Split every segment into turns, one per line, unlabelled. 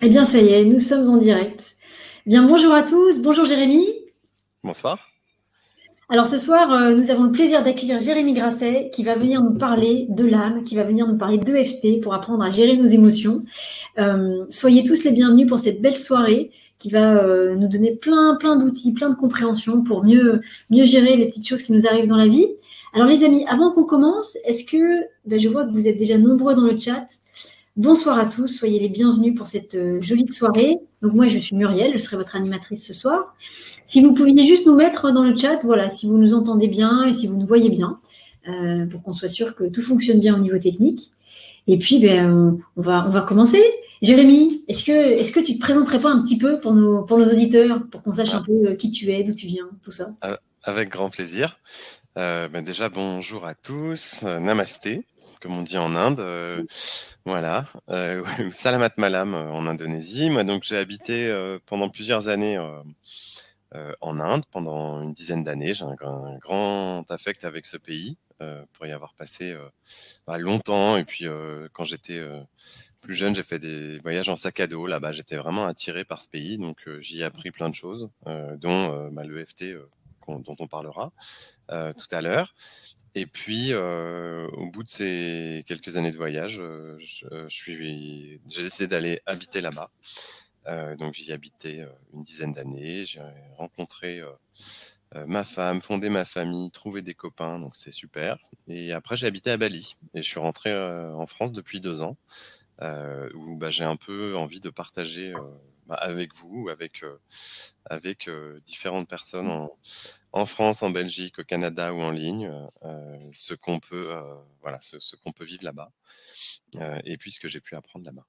Eh bien, ça y est, nous sommes en direct. Bien, bonjour à tous, bonjour Jérémy.
Bonsoir.
Alors ce soir, nous avons le plaisir d'accueillir Jérémy Grasset qui va venir nous parler de l'âme, qui va venir nous parler d'EFT pour apprendre à gérer nos émotions. Soyez tous les bienvenus pour cette belle soirée qui va nous donner plein d'outils, plein de compréhension pour mieux gérer les petites choses qui nous arrivent dans la vie. Alors les amis, avant qu'on commence, je vois que vous êtes déjà nombreux dans le chat. Bonsoir à tous, soyez les bienvenus pour cette jolie soirée. Donc moi, je suis Muriel, je serai votre animatrice ce soir. Si vous pouviez juste nous mettre dans le chat, voilà, si vous nous entendez bien et si vous nous voyez bien, pour qu'on soit sûr que tout fonctionne bien au niveau technique. Et puis, on va commencer. Jérémy, est-ce que tu te présenterais pas un petit peu pour nos auditeurs, pour qu'on sache
Ah,
un peu qui tu es, d'où tu viens, tout ça?
Avec grand plaisir. Déjà, bonjour à tous. Namasté, comme on dit en Inde. Voilà. Ou Salamat Malam en Indonésie. Moi, donc, j'ai habité pendant plusieurs années en Inde, pendant une dizaine d'années. J'ai un grand affect avec ce pays pour y avoir passé longtemps. Et puis, quand j'étais plus jeune, j'ai fait des voyages en sac à dos. Là-bas, j'étais vraiment attiré par ce pays. Donc, j'y ai appris plein de choses, dont l'EFT dont on parlera tout à l'heure. Et puis, au bout de ces quelques années de voyage, j'ai décidé d'aller habiter là-bas. Donc, j'y ai habité une dizaine d'années. J'ai rencontré ma femme, fondé ma famille, trouvé des copains. Donc, c'est super. Et après, j'ai habité à Bali. Et je suis rentré en France depuis 2 ans, où j'ai un peu envie de partager avec vous, avec différentes personnes en France, en Belgique, au Canada ou en ligne, ce qu'on peut, ce qu'on peut vivre là-bas, et puis ce que j'ai pu apprendre là-bas.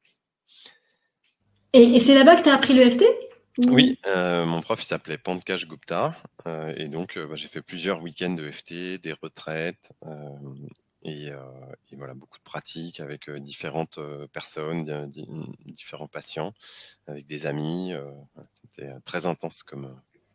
Et c'est là-bas que tu as appris le FT?
Oui, mon prof, il s'appelait Pankaj Gupta, et donc j'ai fait plusieurs week-ends de FT, des retraites, et, euh, et voilà, beaucoup de pratiques avec différentes personnes, différents patients, avec des amis. C'était très intense comme.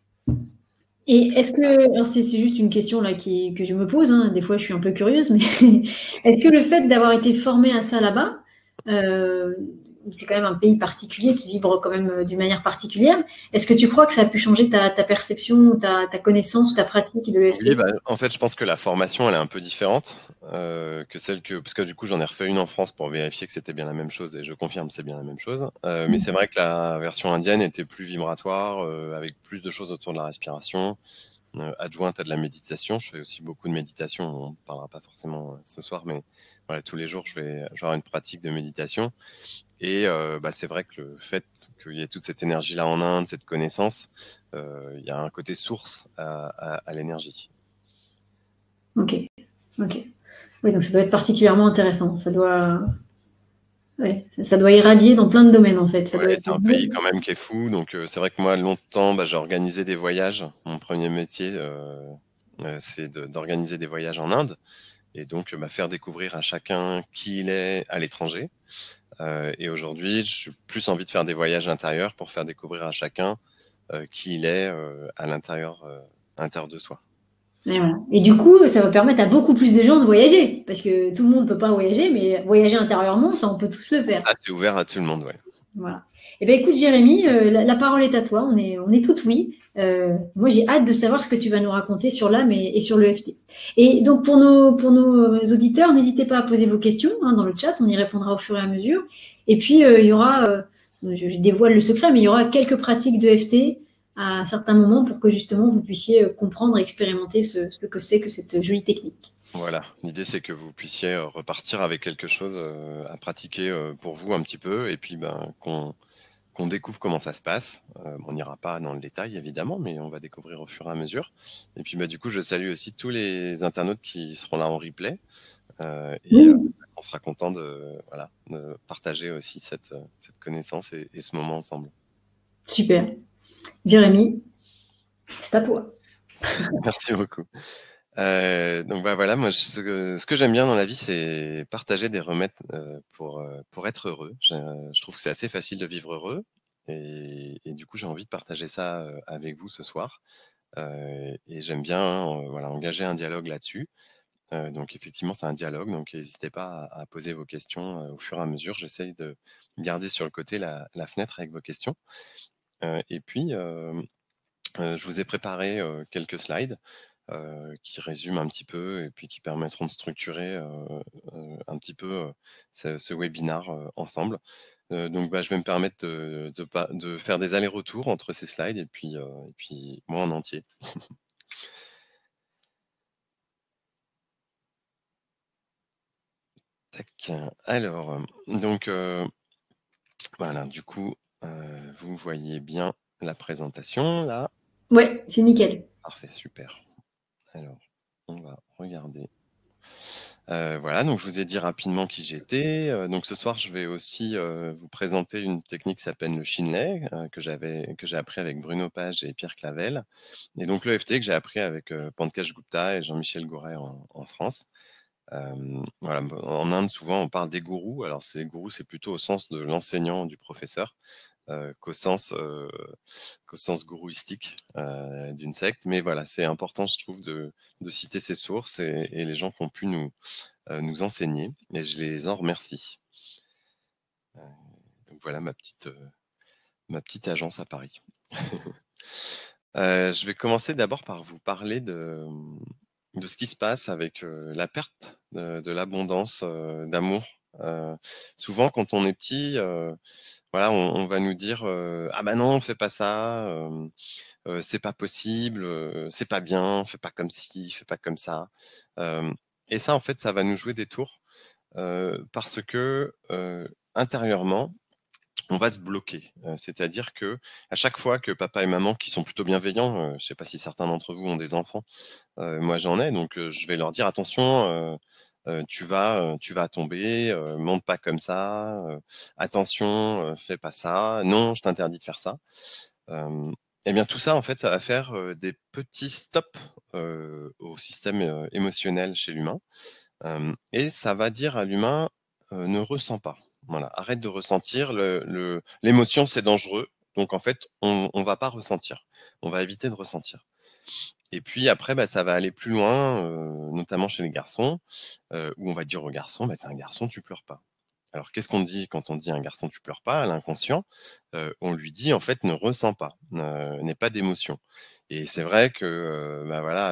Et est-ce que, alors c'est juste une question là que je me pose, hein, des fois je suis un peu curieuse, mais est-ce que le fait d'avoir été formé à ça là-bas, euh, c'est quand même un pays particulier qui vibre quand même d'une manière particulière, est-ce que tu crois que ça a pu changer ta perception, ta connaissance ou ta pratique de
Oui,
l'EFT?
en fait, je pense que la formation, elle est un peu différente que celle que. Parce que du coup, j'en ai refait une en France pour vérifier que c'était bien la même chose, et je confirme que c'est bien la même chose. Mais c'est vrai que la version indienne était plus vibratoire, avec plus de choses autour de la respiration, adjointe à de la méditation. Je fais aussi beaucoup de méditation. On ne parlera pas forcément ce soir, mais voilà, tous les jours, je vais avoir une pratique de méditation. Et c'est vrai que le fait qu'il y ait toute cette énergie-là en Inde, cette connaissance, il y a un côté source à l'énergie.
Ok, ok. Oui, donc ça doit être particulièrement intéressant. Ouais, ça doit irradier dans plein de domaines en fait. Ça
Ouais,
doit être
c'est un pays quand même qui est fou. Donc, c'est vrai que moi, longtemps, j'ai organisé des voyages. Mon premier métier, c'est d'organiser des voyages en Inde. Et donc, faire découvrir à chacun qui il est à l'étranger. Et aujourd'hui, je suis plus envie de faire des voyages intérieurs pour faire découvrir à chacun qui il est à l'intérieur de soi.
Et, voilà. Et du coup, ça va permettre à beaucoup plus de gens de voyager, parce que tout le monde ne peut pas voyager, mais voyager intérieurement, ça, on peut tous le faire.
Ça, c'est ouvert à tout le monde, ouais.
Voilà. Eh bien, écoute, Jérémy, la parole est à toi. On est tout oui. Moi, j'ai hâte de savoir ce que tu vas nous raconter sur l'âme et sur le FT. Et donc, pour nos auditeurs, n'hésitez pas à poser vos questions hein, dans le chat. On y répondra au fur et à mesure. Et puis, il y aura, je dévoile le secret, mais il y aura quelques pratiques de FT à certains moments pour que justement vous puissiez comprendre et expérimenter ce que c'est que cette jolie technique.
Voilà, l'idée c'est que vous puissiez repartir avec quelque chose à pratiquer pour vous un petit peu, et puis qu'on découvre comment ça se passe. On n'ira pas dans le détail évidemment, mais on va découvrir au fur et à mesure. Et puis du coup, je salue aussi tous les internautes qui seront là en replay, et
Oui,
on sera content de partager aussi cette connaissance et ce moment ensemble.
super. Jérémy, c'est à toi.
Merci beaucoup. Donc voilà, moi ce que j'aime bien dans la vie, c'est partager des remèdes pour être heureux. Je trouve que c'est assez facile de vivre heureux, et du coup j'ai envie de partager ça avec vous ce soir. Et j'aime bien voilà, engager un dialogue là-dessus. Donc effectivement, c'est un dialogue, donc n'hésitez pas à poser vos questions au fur et à mesure. J'essaye de garder sur le côté la fenêtre avec vos questions. Et puis, je vous ai préparé quelques slides qui résument un petit peu et puis qui permettront de structurer un petit peu ce webinar ensemble. Donc, je vais me permettre de faire des allers-retours entre ces slides et puis moi en entier. Tac. Alors, donc, voilà, du coup, vous voyez bien la présentation là.
Ouais, c'est nickel.
Parfait, super. Alors, on va regarder. Voilà, donc je vous ai dit rapidement qui j'étais. Donc ce soir, je vais aussi vous présenter une technique qui s'appelle le Shinley, que j'ai appris avec Bruno Page et Pierre Clavel. Et donc l'EFT que j'ai appris avec Pankaj Gupta et Jean-Michel Gouret en France. Voilà, en Inde, souvent, on parle des gourous. Alors, ces gourous, c'est plutôt au sens de l'enseignant, du professeur, qu'au sens gourouistique d'une secte. Mais voilà, c'est important, je trouve, de citer ces sources et les gens qui ont pu nous enseigner. Et je les en remercie. Donc voilà ma petite agence à Paris. Je vais commencer d'abord par vous parler de ce qui se passe avec la perte de l'abondance d'amour. Souvent, quand on est petit, voilà, on va nous dire ah bah non, fais pas ça, c'est pas possible, c'est pas bien, fais pas comme ci, fais pas comme ça. Euh, et ça, en fait, ça va nous jouer des tours parce que intérieurement, on va se bloquer. C'est-à-dire que à chaque fois que papa et maman, qui sont plutôt bienveillants, je ne sais pas si certains d'entre vous ont des enfants, moi j'en ai, donc je vais leur dire attention, tu vas tomber, monte pas comme ça, attention, fais pas ça, non, je t'interdis de faire ça. Et bien tout ça, en fait, ça va faire des petits stops au système émotionnel chez l'humain. Et ça va dire à l'humain, ne ressens pas. Voilà, arrête de ressentir. L'émotion, c'est dangereux. Donc, en fait, on ne va pas ressentir. On va éviter de ressentir. Et puis après, ça va aller plus loin, notamment chez les garçons, où on va dire aux garçons, t'es un garçon, tu pleures pas. Alors, qu'est-ce qu'on dit quand on dit à un garçon, tu pleures pas, à l'inconscient? On lui dit, en fait, ne ressens pas, n'aie pas d'émotion. Et c'est vrai que, voilà,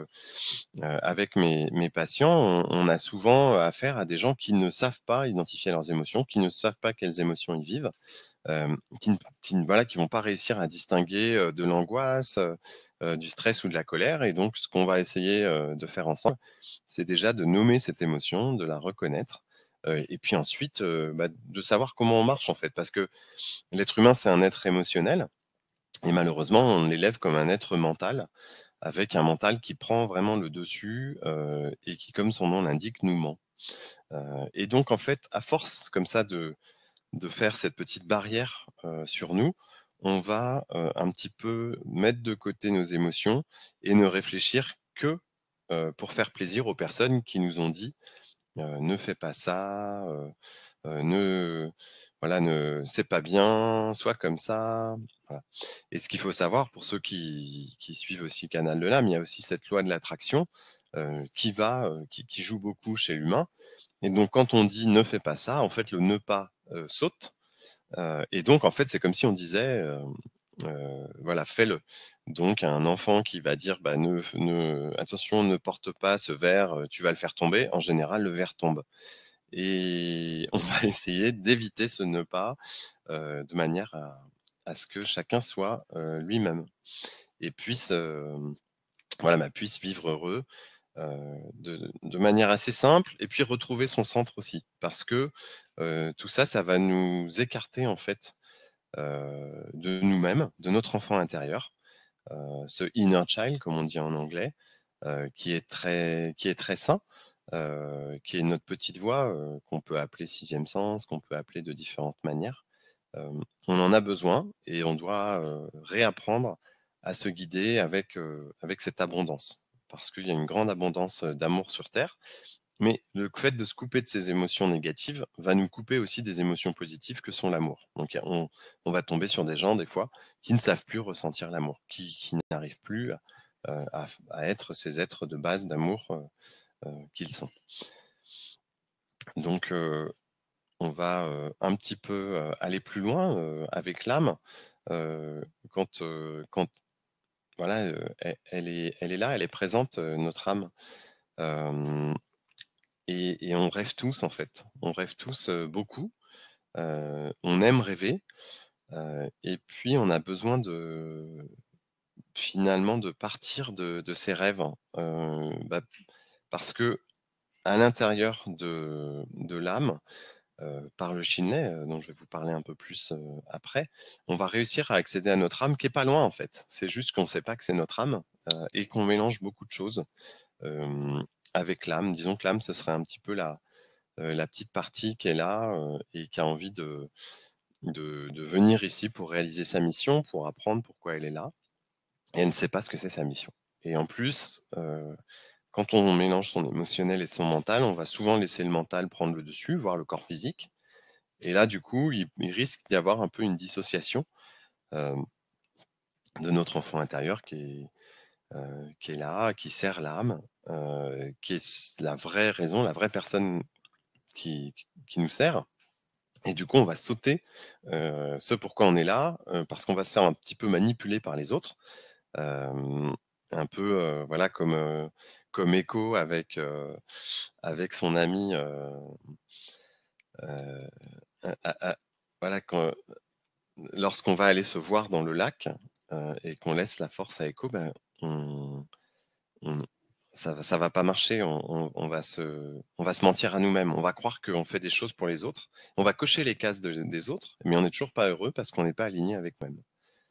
avec mes patients, on a souvent affaire à des gens qui ne savent pas identifier leurs émotions, qui ne savent pas quelles émotions ils vivent, voilà, qui vont pas réussir à distinguer de l'angoisse, du stress ou de la colère. Et donc, ce qu'on va essayer de faire ensemble, c'est déjà de nommer cette émotion, de la reconnaître, et puis ensuite de savoir comment on marche en fait, parce que l'être humain, c'est un être émotionnel, et malheureusement, on l'élève comme un être mental, avec un mental qui prend vraiment le dessus et qui, comme son nom l'indique, nous ment. Et donc, en fait, à force comme ça de faire cette petite barrière sur nous, on va un petit peu mettre de côté nos émotions et ne réfléchir que pour faire plaisir aux personnes qui nous ont dit ne fais pas ça, ne voilà, c'est pas bien, sois comme ça. Voilà. Et ce qu'il faut savoir pour ceux qui suivent aussi Canal de l'âme, il y a aussi cette loi de l'attraction qui joue beaucoup chez l'humain. Et donc quand on dit ne fais pas ça, en fait le ne pas saute. Et donc en fait c'est comme si on disait voilà, fais-le. Donc un enfant qui va dire attention, ne porte pas ce verre, tu vas le faire tomber. En général, le verre tombe. Et on va essayer d'éviter ce ne pas de manière à ce que chacun soit lui-même et puisse vivre heureux de manière assez simple et puis retrouver son centre aussi. Parce que tout ça, ça va nous écarter en fait de nous-mêmes, de notre enfant intérieur, ce inner child, comme on dit en anglais, qui est très sain, qui est notre petite voix, qu'on peut appeler sixième sens, qu'on peut appeler de différentes manières. On en a besoin et on doit réapprendre à se guider avec cette abondance. Parce qu'il y a une grande abondance d'amour sur Terre, mais le fait de se couper de ces émotions négatives va nous couper aussi des émotions positives que sont l'amour. Donc on va tomber sur des gens, des fois, qui ne savent plus ressentir l'amour, qui n'arrivent plus à être ces êtres de base d'amour qu'ils sont. Donc, on va un petit peu aller plus loin avec l'âme quand voilà, elle est là, elle est présente, notre âme. Euh, et on rêve tous en fait. On rêve tous beaucoup. On aime rêver. Et puis on a besoin finalement de partir de ces rêves, hein. Parce que à l'intérieur de l'âme, par le Shinlei, dont je vais vous parler un peu plus après, on va réussir à accéder à notre âme qui est pas loin en fait. C'est juste qu'on ne sait pas que c'est notre âme et qu'on mélange beaucoup de choses avec l'âme. Disons que l'âme, ce serait un petit peu la petite partie qui est là et qui a envie de venir ici pour réaliser sa mission, pour apprendre pourquoi elle est là. Et elle ne sait pas ce que c'est sa mission. Et en plus, quand on mélange son émotionnel et son mental, on va souvent laisser le mental prendre le dessus, voire le corps physique. Et là, du coup, il risque d'y avoir un peu une dissociation euh, de notre enfant intérieur qui est là, qui sert l'âme, qui est la vraie raison, la vraie personne qui, qui nous sert. Et du coup, on va sauter ce pourquoi on est là, parce qu'on va se faire un petit peu manipuler par les autres. Un peu voilà comme Echo avec son ami euh, voilà lorsqu'on va aller se voir dans le lac et qu'on laisse la force à Echo, ben, on, on- ça va pas marcher. On va se mentir à nous-mêmes. On va croire qu'on fait des choses pour les autres. On va cocher les cases des autres, mais on n'est toujours pas heureux parce qu'on n'est pas aligné avec nous-mêmes.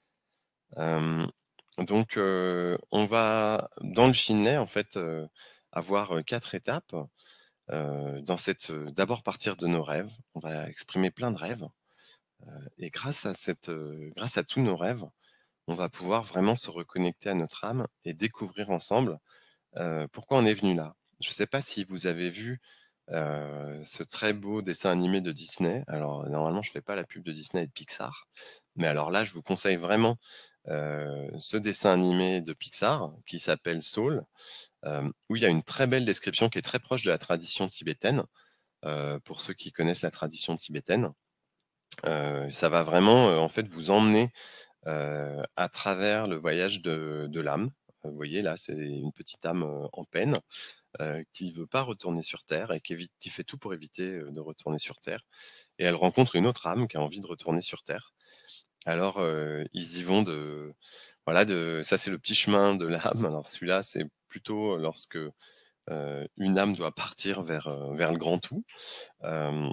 Donc, on va, dans le Shinlei, en fait, avoir 4 étapes. D'abord partir de nos rêves. On va exprimer plein de rêves. Et grâce à tous nos rêves, on va pouvoir vraiment se reconnecter à notre âme et découvrir ensemble pourquoi on est venu là. Je ne sais pas si vous avez vu ce très beau dessin animé de Disney. Alors, normalement, je ne fais pas la pub de Disney et de Pixar, mais alors là, je vous conseille vraiment ce dessin animé de Pixar qui s'appelle Soul, où il y a une très belle description qui est très proche de la tradition tibétaine, pour ceux qui connaissent la tradition tibétaine. Ça va vraiment en fait vous emmener à travers le voyage de l'âme. Vous voyez là, c'est une petite âme en peine qui ne veut pas retourner sur Terre et qui fait tout pour éviter de retourner sur Terre. Et elle rencontre une autre âme qui a envie de retourner sur Terre. Alors, ils y vont voilà, ça c'est le petit chemin de l'âme. Alors celui-là, c'est plutôt lorsque une âme doit partir vers le grand tout. Euh,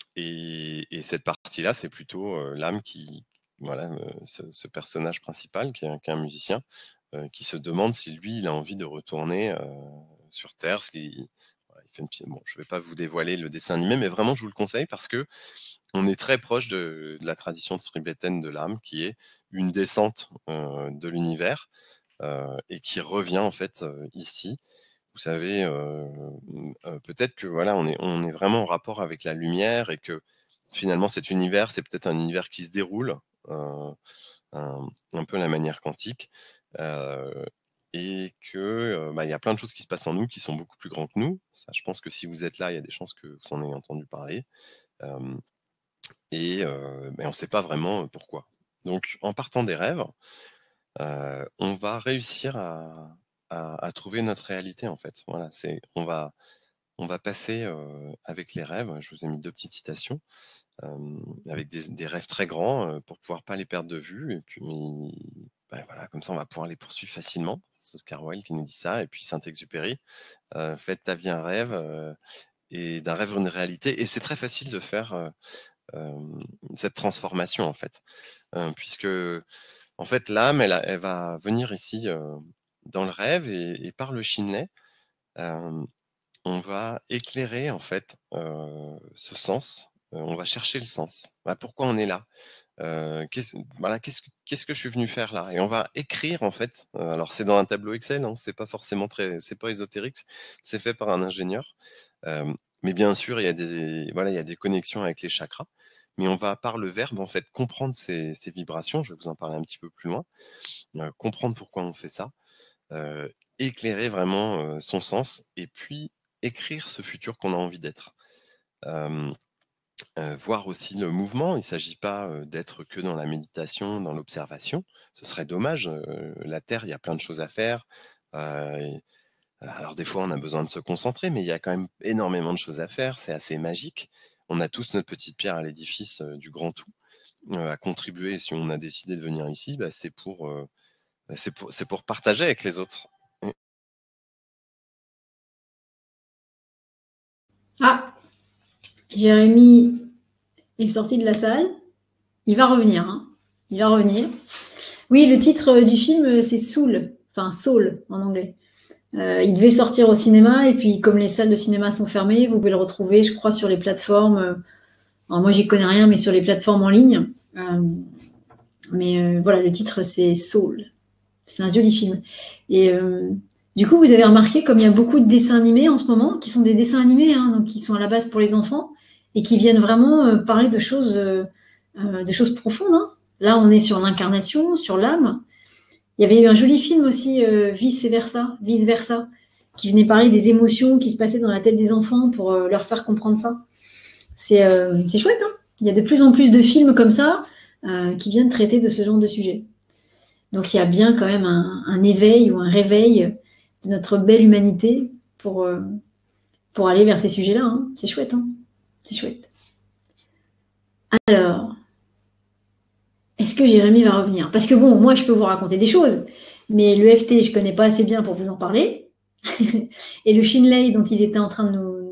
et cette partie-là, c'est plutôt l'âme voilà, ce personnage principal qui est un musicien, qui se demande si lui, il a envie de retourner sur Terre. Voilà, il fait bon, je ne vais pas vous dévoiler le dessin animé, mais vraiment, je vous le conseille parce que on est très proche de la tradition tibétaine de l'âme, qui est une descente de l'univers et qui revient en fait ici. Vous savez, peut-être que voilà, on est vraiment en rapport avec la lumière et que finalement cet univers, c'est peut-être un univers qui se déroule euh, un peu à la manière quantique. euh, et que bah, il y a plein de choses qui se passent en nous qui sont beaucoup plus grands que nous. Ça, je pense que si vous êtes là, il y a des chances que vous en ayez entendu parler. Euh, mais on ne sait pas vraiment pourquoi. Donc, en partant des rêves, on va réussir à trouver notre réalité, en fait. Voilà, on va passer avec les rêves. Je vous ai mis deux petites citations, avec des rêves très grands pour pouvoir pas les perdre de vue. Et puis, ben voilà, comme ça, on va pouvoir les poursuivre facilement. C'est Oscar Wilde qui nous dit ça. Et puis Saint-Exupéry, faites ta vie un rêve et d'un rêve une réalité. Et c'est très facile de faire cette transformation, en fait, puisque en fait l'âme, elle va venir ici dans le rêve et par le Shinlei. euh, on va éclairer en fait ce sens. On va chercher le sens. Bah, pourquoi on est là? Voilà, qu'est-ce que je suis venu faire là? Et on va écrire en fait. Alors c'est dans un tableau Excel, hein, c'est pas forcément c'est pas ésotérique. C'est fait par un ingénieur. Euh, mais bien sûr, voilà, il y a des connexions avec les chakras. Mais on va par le verbe en fait comprendre ces vibrations. Je vais vous en parler un petit peu plus loin. Comprendre pourquoi on fait ça, éclairer vraiment son sens et puis écrire ce futur qu'on a envie d'être. Voir aussi le mouvement. Il ne s'agit pas, d'être que dans la méditation, dans l'observation. Ce serait dommage, la Terre, il y a plein de choses à faire, et alors des fois, on a besoin de se concentrer, mais il y a quand même énormément de choses à faire. C'est assez magique. On a tous notre petite pierre à l'édifice, du grand tout, à contribuer. Si on a décidé de venir ici, bah, c'est pour partager avec les autres. Mmh.
Ah, Jérémy est sorti de la salle. Il va revenir, hein. Il va revenir. Oui, le titre du film, c'est Soul, enfin Soul en anglais. Il devait sortir au cinéma et puis comme les salles de cinéma sont fermées, vous pouvez le retrouver, je crois, sur les plateformes. Alors moi, j'y connais rien, mais sur les plateformes en ligne. Mais voilà, le titre, c'est Soul. C'est un joli film. Et du coup, vous avez remarqué, comme il y a beaucoup de dessins animés en ce moment, qui sont des dessins animés, hein, donc qui sont à la base pour les enfants, et qui viennent vraiment parler de choses profondes. Hein. Là, on est sur l'incarnation, sur l'âme. Il y avait eu un joli film aussi, Vice Versa, qui venait parler des émotions qui se passaient dans la tête des enfants pour leur faire comprendre ça. C'est chouette, hein. Il y a de plus en plus de films comme ça qui viennent traiter de ce genre de sujet. Donc il y a bien quand même un éveil ou un réveil de notre belle humanité pour aller vers ces sujets-là. Hein. C'est chouette, hein. C'est chouette. Alors, est-ce que Jérémy va revenir? Parce que bon, moi je peux vous raconter des choses, mais le FT, je connais pas assez bien pour vous en parler. Et le Shinlei dont il était en train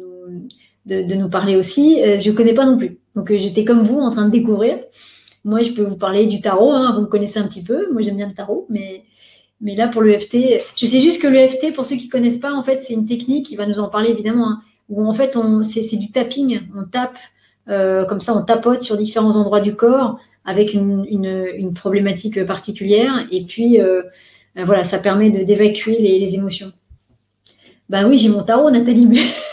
de nous parler aussi, je connais pas non plus. Donc j'étais comme vous en train de découvrir. Moi, je peux vous parler du tarot, hein, vous me connaissez un petit peu. Moi, j'aime bien le tarot, mais là, pour le FT, je sais juste que le FT, pour ceux qui connaissent pas, en fait, c'est une technique, il va nous en parler évidemment, hein, où en fait, c'est du tapping. On tape, comme ça, on tapote sur différents endroits du corps avec une problématique particulière. Et puis, voilà, ça permet d'évacuer les émotions. Ben oui, j'ai mon tarot, Nathalie,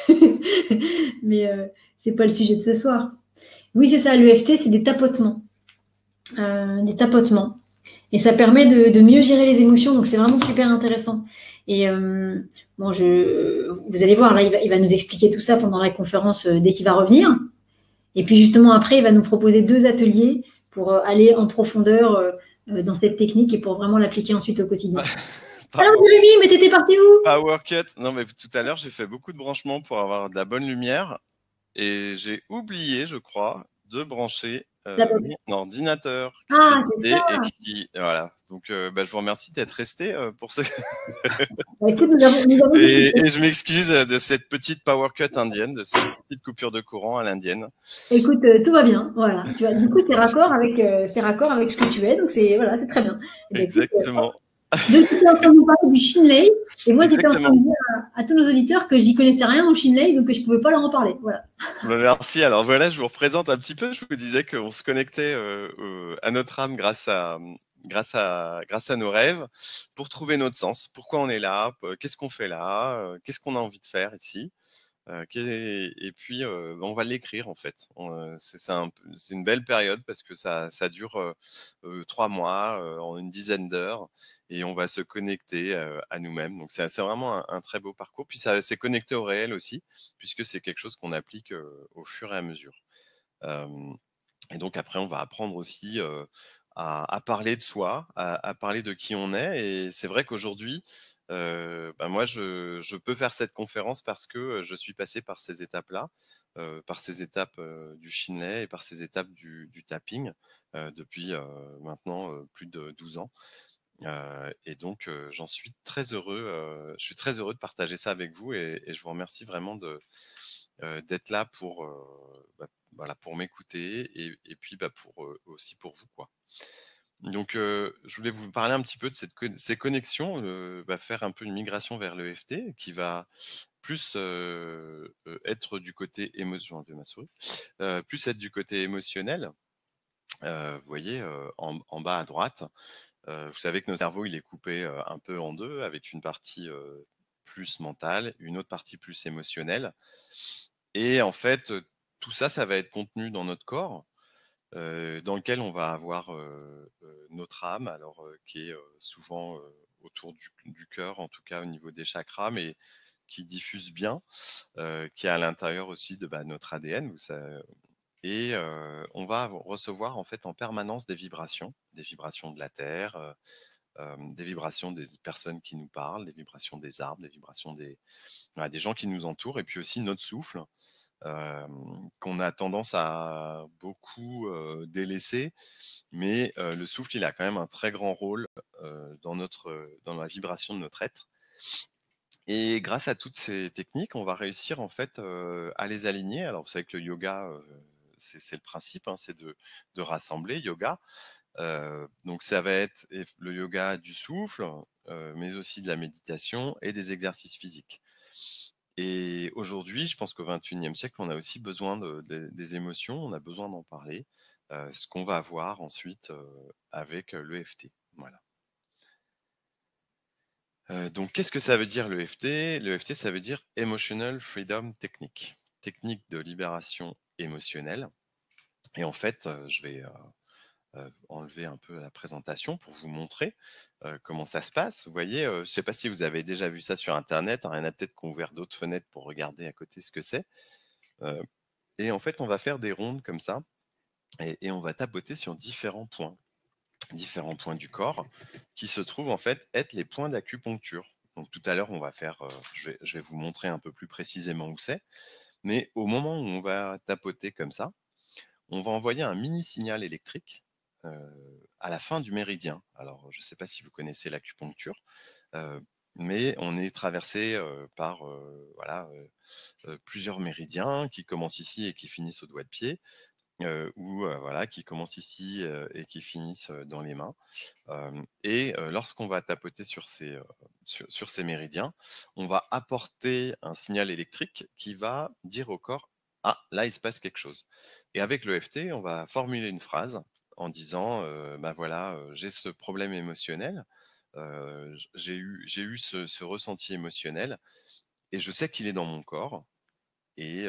mais c'est pas le sujet de ce soir. Oui, c'est ça, l'EFT, c'est des tapotements. Des tapotements. Et ça permet de mieux gérer les émotions, donc c'est vraiment super intéressant. Et bon, vous allez voir, là, il va nous expliquer tout ça pendant la conférence dès qu'il va revenir. Et puis justement, après, il va nous proposer 2 ateliers pour aller en profondeur dans cette technique et pour vraiment l'appliquer ensuite au quotidien. Alors, Jérémy, mais t'étais parti où?
Power cut. Non, mais tout à l'heure, j'ai fait beaucoup de branchements pour avoir de la bonne lumière et j'ai oublié, je crois, de brancher mon ordinateur qui s'est
Ah, c'est
vidé
ça.
et qui. Voilà. Donc, bah, je vous remercie d'être resté pour ce.
Bah, écoute, nous avons discuté.
Et je m'excuse de cette petite power cut indienne, de cette petite coupure de courant à l'indienne.
Écoute, tout va bien, voilà. Tu vois, du coup, c'est raccord avec ce que tu es, donc voilà, c'est très bien. Et ben, écoute,
Exactement.
donc, tu étais en train de nous parler du Shinlei, et moi, j'étais en train
Exactement.
de dire à tous nos auditeurs que j'y connaissais rien en Shinlei, donc je ne pouvais pas leur en parler. Voilà.
Bah, merci. Alors voilà, je vous représente un petit peu. Je vous disais qu'on se connectait à notre âme grâce à nos rêves pour trouver notre sens. Pourquoi on est là? Qu'est-ce qu'on fait là? Qu'est-ce qu'on a envie de faire ici? Et puis, on va l'écrire en fait. C'est une belle période parce que ça dure 3 mois, en une dizaine d'heures, et on va se connecter à nous-mêmes. Donc c'est vraiment un très beau parcours. Puis ça c'est connecté au réel aussi, puisque c'est quelque chose qu'on applique au fur et à mesure. Euh, et donc après, on va apprendre aussi à parler de soi, à parler de qui on est. Et c'est vrai qu'aujourd'hui, bah, moi, je peux faire cette conférence parce que je suis passé par ces étapes-là, par ces étapes du Shinlei et par ces étapes du tapping depuis maintenant plus de 12 ans. Et donc, j'en suis très heureux. Je suis très heureux de partager ça avec vous et je vous remercie vraiment d'être là bah, voilà, pour m'écouter et puis bah, aussi pour vous, quoi. Donc, je voulais vous parler un petit peu de ces connexions, bah, faire un peu une migration vers l'EFT qui va plus être du côté émotionnel. Je vais enlever ma souris. Plus être du côté émotionnel. Vous voyez, en bas à droite, vous savez que notre cerveau, il est coupé un peu en deux, avec une partie plus mentale, une autre partie plus émotionnelle. Et en fait, tout ça, ça va être contenu dans notre corps, dans lequel on va avoir notre âme, alors qui est souvent autour du cœur, en tout cas au niveau des chakras, mais qui diffuse bien, qui est à l'intérieur aussi de notre ADN. Et on va recevoir en fait en permanence des vibrations de la Terre, des vibrations des personnes qui nous parlent, des vibrations des arbres, des vibrations des gens qui nous entourent, et puis aussi notre souffle, qu'on a tendance à beaucoup délaisser. Mais le souffle, il a quand même un très grand rôle dans la vibration de notre être. Et grâce à toutes ces techniques, on va réussir en fait à les aligner. Alors, vous savez que le yoga, c'est le principe, hein, c'est de rassembler yoga. Donc, ça va être le yoga du souffle, mais aussi de la méditation et des exercices physiques. Et aujourd'hui, je pense qu'au XXIe siècle, on a aussi besoin des émotions, on a besoin d'en parler, ce qu'on va voir ensuite avec l'EFT. Voilà. Donc, qu'est-ce que ça veut dire l'EFT? L'EFT, ça veut dire Emotional Freedom Technique, technique de libération émotionnelle. Et en fait, je vais enlever un peu la présentation pour vous montrer comment ça se passe. Vous voyez, je ne sais pas si vous avez déjà vu ça sur Internet, hein, il y en a peut-être qui ont ouvert d'autres fenêtres pour regarder à côté ce que c'est. Et en fait, on va faire des rondes comme ça et on va tapoter sur différents points du corps qui se trouvent en fait être les points d'acupuncture. Donc tout à l'heure, on va faire, je vais vous montrer un peu plus précisément où c'est. Mais au moment où on va tapoter comme ça, on va envoyer un mini signal électrique à la fin du méridien. Alors, je ne sais pas si vous connaissez l'acupuncture, euh, mais on est traversé par voilà, plusieurs méridiens qui commencent ici et qui finissent au doigt de pied, ou voilà, qui commencent ici et qui finissent dans les mains. Et lorsqu'on va tapoter sur ces méridiens, on va apporter un signal électrique qui va dire au corps, ah, là, il se passe quelque chose. Et avec l'EFT, on va formuler une phrase en disant, bah voilà, j'ai ce problème émotionnel, j'ai eu ce ressenti émotionnel, et je sais qu'il est dans mon corps, et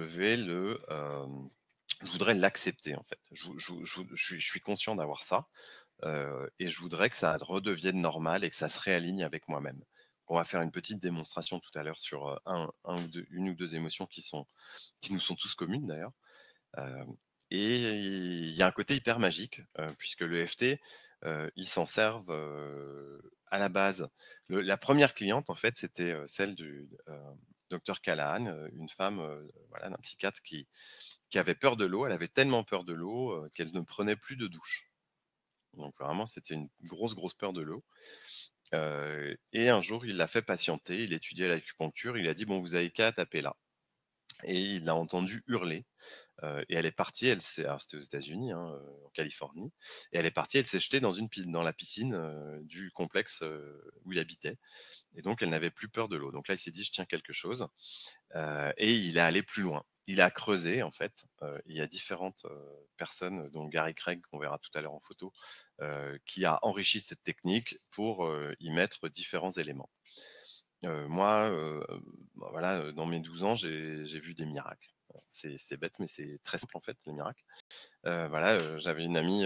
je voudrais l'accepter en fait. Je suis conscient d'avoir ça, et je voudrais que ça redevienne normal et que ça se réaligne avec moi-même. On va faire une petite démonstration tout à l'heure sur une ou deux émotions qui nous sont tous communes d'ailleurs. Euh, et il y a un côté hyper magique, puisque le FT, ils s'en servent à la base. La première cliente, en fait, c'était celle du docteur Callahan, une femme voilà, d'un psychiatre qui avait peur de l'eau. Elle avait tellement peur de l'eau qu'elle ne prenait plus de douche. Donc vraiment, c'était une grosse, grosse peur de l'eau. Et un jour, il l'a fait patienter, il étudiait l'acupuncture, il a dit, bon, vous avez qu'à taper là. Et il l'a entendu hurler. Et elle est partie, alors c'était aux États-Unis, hein, en Californie, et elle est partie, elle s'est jetée dans la piscine du complexe où il habitait. Et donc, elle n'avait plus peur de l'eau. Donc là, il s'est dit, je tiens quelque chose. Et il est allé plus loin. Il a creusé, en fait. Il y a différentes personnes, dont Gary Craig, qu'on verra tout à l'heure en photo, qui a enrichi cette technique pour y mettre différents éléments. Moi, bah, voilà, dans mes 12 ans, j'ai vu des miracles. C'est bête, mais c'est très simple en fait, les miracles. Voilà, j'avais une amie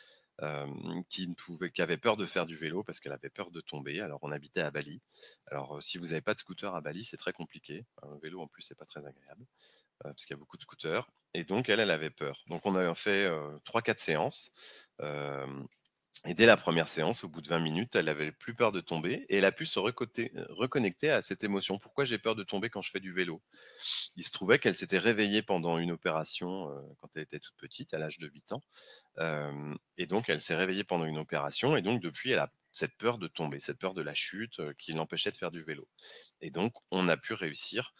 qui avait peur de faire du vélo parce qu'elle avait peur de tomber. Alors on habitait à Bali. Alors si vous n'avez pas de scooter à Bali, c'est très compliqué. Un vélo en plus, c'est pas très agréable parce qu'il y a beaucoup de scooters. Et donc elle avait peur. Donc on a fait 3-4 séances. Euh, et dès la première séance, au bout de 20 minutes, elle avait plus peur de tomber et elle a pu se reconnecter à cette émotion. Pourquoi j'ai peur de tomber quand je fais du vélo? Il se trouvait qu'elle s'était réveillée pendant une opération quand elle était toute petite, à l'âge de 8 ans. Et donc, elle s'est réveillée pendant une opération. Et donc, depuis, elle a cette peur de tomber, cette peur de la chute qui l'empêchait de faire du vélo. Et donc, on a pu réussir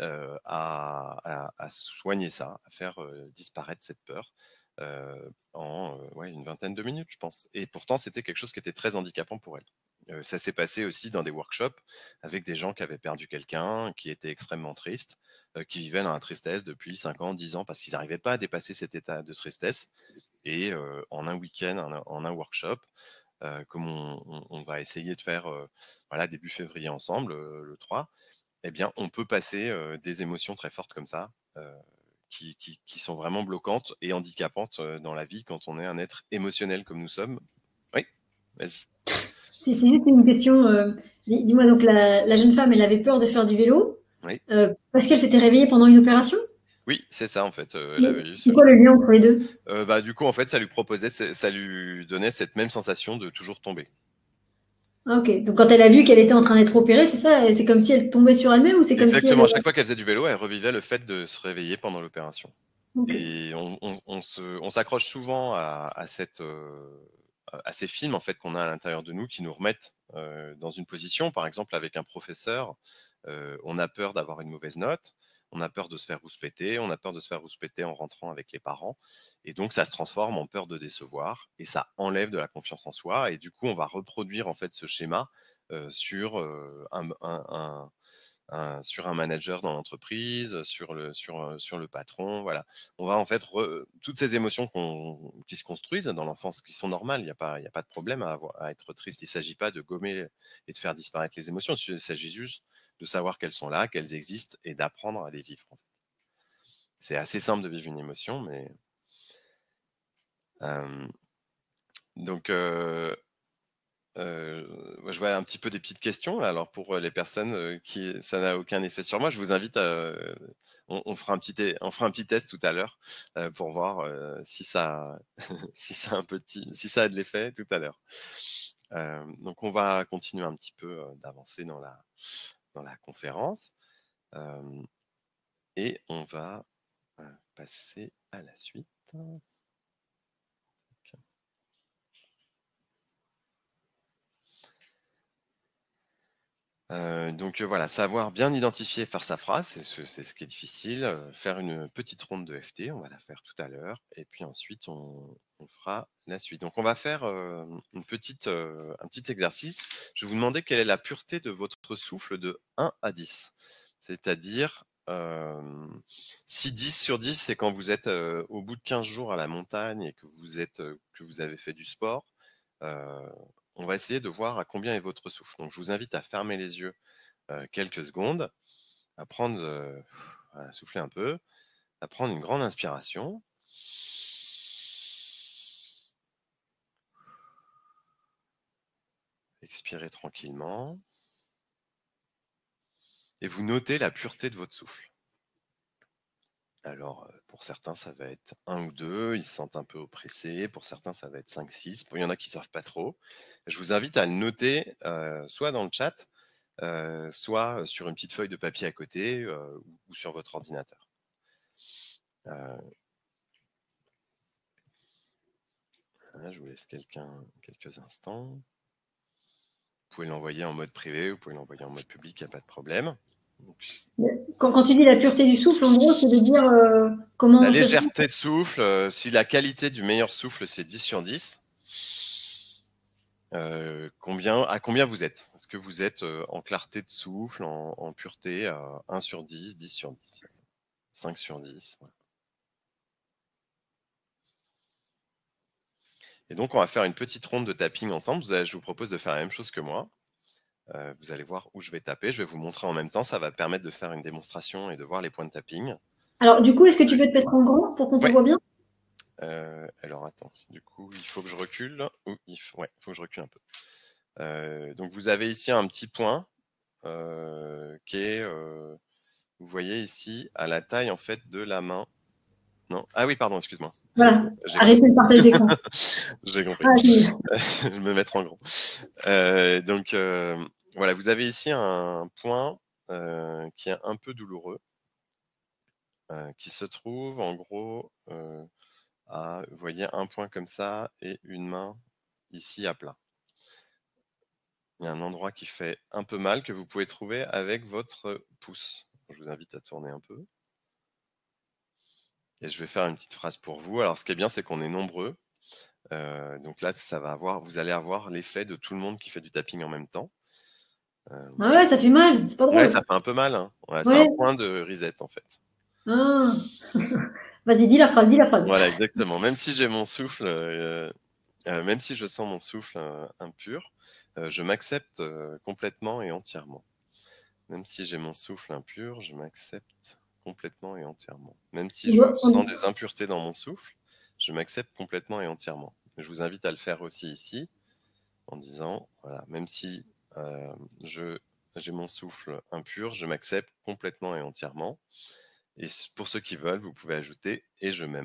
à soigner ça, à faire disparaître cette peur en ouais, une vingtaine de minutes, je pense. Et pourtant, c'était quelque chose qui était très handicapant pour elle. Ça s'est passé aussi dans des workshops avec des gens qui avaient perdu quelqu'un, qui étaient extrêmement tristes, qui vivaient dans la tristesse depuis 5 ans, 10 ans, parce qu'ils n'arrivaient pas à dépasser cet état de tristesse. Et en un week-end, en un workshop, comme on va essayer de faire voilà, début février ensemble, le 3, eh bien, on peut passer des émotions très fortes comme ça, qui sont vraiment bloquantes et handicapantes dans la vie quand on est un être émotionnel comme nous sommes. Oui, vas-y.
C'est juste une question. Dis-moi, donc la jeune femme, elle avait peur de faire du vélo
Oui,
parce qu'elle s'était réveillée pendant une opération?
oui, c'est ça en fait. Elle
Mais
avait eu
c'est
ce
quoi
genre.
le lien entre les deux?
Bah, du coup, en fait, ça lui donnait cette même sensation de toujours tomber.
Ah, ok. Donc quand elle a vu qu'elle était en train d'être opérée, c'est ça? C'est comme si elle tombait sur elle-même ou c'est comme si
Exactement.
elle...
À chaque fois qu'elle faisait du vélo, elle revivait le fait de se réveiller pendant l'opération.
Ok.
Et on s'accroche souvent à ces films en fait qu'on a à l'intérieur de nous qui nous remettent dans une position. Par exemple, avec un professeur, on a peur d'avoir une mauvaise note, on a peur de se faire rouspéter, on a peur de se faire rouspéter en rentrant avec les parents. Et donc, ça se transforme en peur de décevoir et ça enlève de la confiance en soi. Et du coup, on va reproduire en fait ce schéma sur sur un manager dans l'entreprise, sur le patron, voilà. On va en fait toutes ces émotions qui se construisent dans l'enfance, qui sont normales, il y a pas de problème à être triste. Il ne s'agit pas de gommer et de faire disparaître les émotions, il s'agit juste de savoir qu'elles sont là, qu'elles existent et d'apprendre à les vivre. C'est assez simple de vivre une émotion, mais euh, donc moi, je vois un petit peu des petites questions. Alors pour les personnes qui ça n'a aucun effet sur moi, je vous invite à on fera on fera un petit test tout à l'heure pour voir si ça si ça a de l'effet tout à l'heure. Donc on va continuer un petit peu d'avancer dans la conférence et on va passer à la suite. Donc voilà, savoir bien identifier et faire sa phrase, c'est ce qui est difficile. Faire une petite ronde de FT, on va la faire tout à l'heure, et puis ensuite on fera la suite. Donc on va faire un petit exercice. Je vais vous demander quelle est la pureté de votre souffle de 1 à 10. C'est-à-dire, si 10 sur 10, c'est quand vous êtes au bout de 15 jours à la montagne et que vous avez fait du sport, euh, on va essayer de voir à combien est votre souffle. Donc, je vous invite à fermer les yeux quelques secondes, à prendre, à souffler un peu, à prendre une grande inspiration. Expirez tranquillement. Et vous notez la pureté de votre souffle. Alors, pour certains, ça va être 1 ou 2, ils se sentent un peu oppressés. Pour certains, ça va être 5, 6. Il y en a qui ne savent pas trop. Je vous invite à le noter soit dans le chat, soit sur une petite feuille de papier à côté ou sur votre ordinateur. Voilà, je vous laisse quelques instants. Vous pouvez l'envoyer en mode privé, vous pouvez l'envoyer en mode public, il n'y a pas de problème. Donc,
Quand tu dis la pureté du souffle, en gros, c'est de dire comment
la
on se sent.
légèreté de souffle, si la qualité du meilleur souffle, c'est 10 sur 10, à combien vous êtes? Est-ce que vous êtes en clarté de souffle, en pureté, à 1 sur 10, 10 sur 10, 5 sur 10 voilà. Et donc, on va faire une petite ronde de tapping ensemble. Je vous propose de faire la même chose que moi. Vous allez voir où je vais taper. Je vais vous montrer en même temps. Ça va permettre de faire une démonstration et de voir les points de tapping.
Alors, du coup, est-ce que tu peux te mettre en grand pour qu'on te
Ouais.
voit bien?
Alors attends, du coup, il faut que je recule. Ouais, il faut que je recule un peu. Donc vous avez ici un petit point qui est, vous voyez ici, à la taille en fait de la main. Non, ah oui, pardon, excuse-moi.
Voilà,
J'ai
arrêtez
compris.
le partage d'écran.
J'ai compris.
Ah, ok.
Je vais me mettre en grand. Donc voilà, vous avez ici un point qui est un peu douloureux, qui se trouve en gros vous voyez, un point comme ça et une main ici à plat. Il y a un endroit qui fait un peu mal que vous pouvez trouver avec votre pouce. Je vous invite à tourner un peu. Et je vais faire une petite phrase pour vous. Alors, ce qui est bien, c'est qu'on est nombreux. Donc là, vous allez avoir l'effet de tout le monde qui fait du tapping en même temps.
Ah ouais, ça fait mal, c'est pas
Ouais, ça
drôle.
fait un peu mal, hein. Ouais, c'est un
Ouais.
point de reset en fait.
Ah. Vas-y, dis la phrase, dis la phrase.
Voilà, exactement. Même si j'ai mon souffle, même si je sens mon souffle impur, je m'accepte complètement et entièrement. Même si j'ai mon souffle impur, je m'accepte complètement et entièrement. Même si je sens des impuretés dans mon souffle, je m'accepte complètement et entièrement. Je vous invite à le faire aussi ici. en disant, voilà, même si j'ai mon souffle impur, je m'accepte complètement et entièrement. Et pour ceux qui veulent, vous pouvez ajouter « et je m'aime ».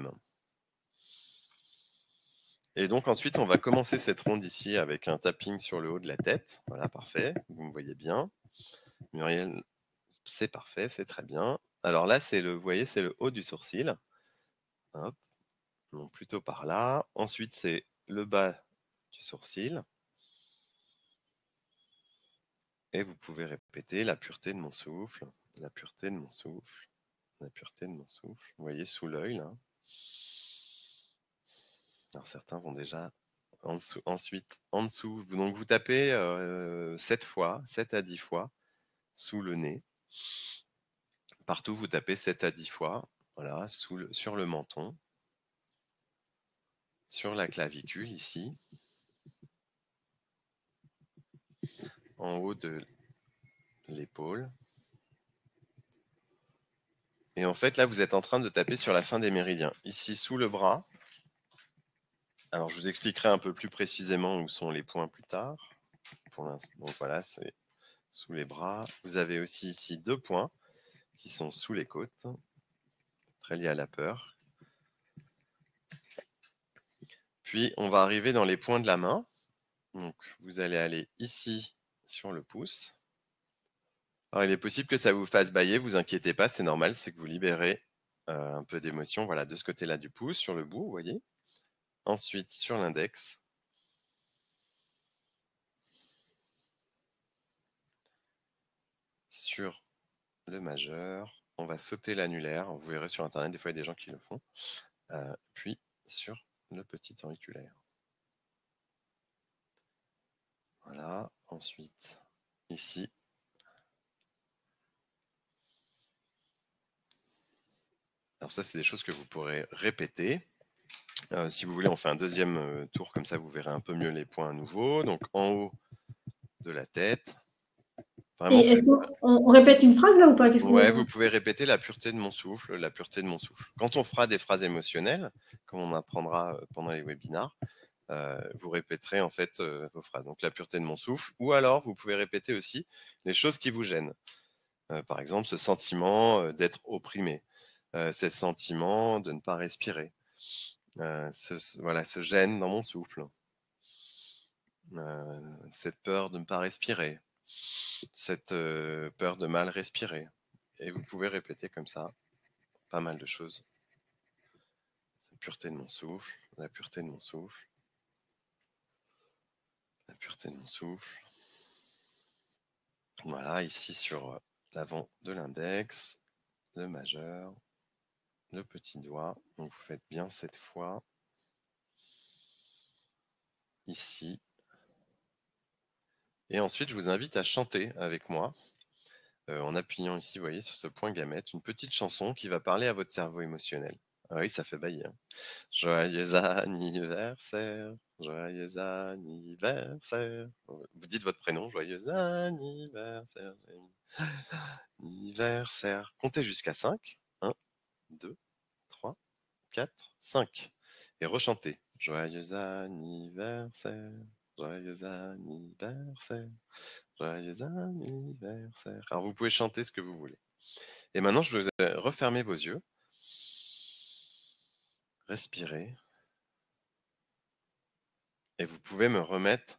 Et donc ensuite, on va commencer cette ronde ici avec un tapping sur le haut de la tête. Voilà, parfait, vous me voyez bien. Muriel, c'est parfait, c'est très bien. Alors là, vous voyez, c'est le haut du sourcil. Hop, donc plutôt par là. Ensuite, c'est le bas du sourcil. Et vous pouvez répéter la pureté de mon souffle, la pureté de mon souffle, la pureté de mon souffle. Vous voyez sous l'œil là. Alors certains vont déjà en dessous, ensuite en dessous. Donc vous tapez 7 fois, 7 à 10 fois sous le nez. Partout, vous tapez 7 à 10 fois, voilà, sur le menton, sur la clavicule ici, en haut de l'épaule. Et en fait, là, vous êtes en train de taper sur la fin des méridiens. Ici, sous le bras. Alors, je vous expliquerai un peu plus précisément où sont les points plus tard. Pour l'instant, donc voilà, c'est sous les bras. Vous avez aussi ici 2 points qui sont sous les côtes, très liés à la peur. Puis, on va arriver dans les points de la main. Donc, vous allez aller ici sur le pouce. Alors, il est possible que ça vous fasse bâiller, vous inquiétez pas, c'est normal, c'est que vous libérez un peu d'émotion, voilà, de ce côté-là du pouce, sur le bout, vous voyez. Ensuite, sur l'index. Sur le majeur, on va sauter l'annulaire, vous verrez sur internet, des fois il y a des gens qui le font. Puis sur le petit auriculaire. Voilà, ensuite, ici. Alors ça, c'est des choses que vous pourrez répéter. Si vous voulez, on fait un deuxième tour, comme ça vous verrez un peu mieux les points à nouveau. Donc en haut de la tête. Vraiment,
Et est-ce qu'on répète une phrase là ou pas?
Ouais, vous pouvez répéter la pureté de mon souffle, la pureté de mon souffle. Quand on fera des phrases émotionnelles, comme on apprendra pendant les webinars, vous répéterez en fait vos phrases. Donc la pureté de mon souffle, ou alors vous pouvez répéter aussi les choses qui vous gênent. Par exemple, ce sentiment d'être opprimé, ce sentiment de ne pas respirer, voilà, ce gêne dans mon souffle, cette peur de ne pas respirer, cette peur de mal respirer. Et vous pouvez répéter comme ça pas mal de choses. La pureté de mon souffle, la pureté de mon souffle, la pureté de mon souffle. Voilà, ici sur l'avant de l'index, le majeur, le petit doigt. Donc vous faites bien cette fois. Ici. Et ensuite, je vous invite à chanter avec moi. En appuyant ici, vous voyez, sur ce point gamète, une petite chanson qui va parler à votre cerveau émotionnel. Ah oui, ça fait bailler. Hein. Joyeux anniversaire, joyeux anniversaire. Vous dites votre prénom, joyeux anniversaire, anniversaire. Comptez jusqu'à 5. 1, 2, 3, 4, 5. Et rechantez. Joyeux anniversaire, joyeux anniversaire, joyeux anniversaire. Alors vous pouvez chanter ce que vous voulez. Et maintenant, je vous refermer vos yeux. Respirez. Et vous pouvez me remettre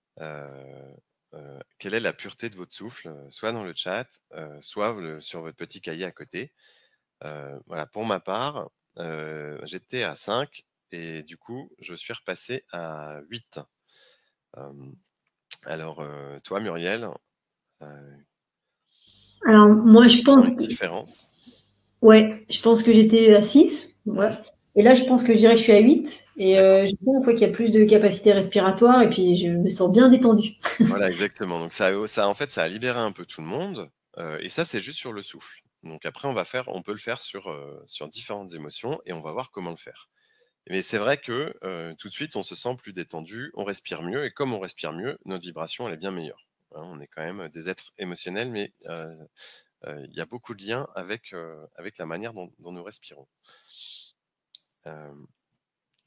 quelle est la pureté de votre souffle, soit dans le chat, soit sur votre petit cahier à côté. Voilà, pour ma part, j'étais à 5 et du coup, je suis repassé à 8. Alors, toi, Muriel,
Alors, moi, je pense.
une différence.
Ouais, je pense que j'étais à 6. Ouais. Et là, je pense que je dirais que je suis à 8. Et je sens qu'il y a plus de capacité respiratoire et puis je me sens bien détendue.
Voilà, exactement. Donc, en fait, ça a libéré un peu tout le monde. Et ça, c'est juste sur le souffle. Donc, après, on peut le faire sur différentes émotions et on va voir comment le faire. Mais c'est vrai que tout de suite, on se sent plus détendu, on respire mieux, et comme on respire mieux, notre vibration, elle est bien meilleure. Hein, on est quand même des êtres émotionnels, mais il y a beaucoup de liens avec la manière dont nous respirons.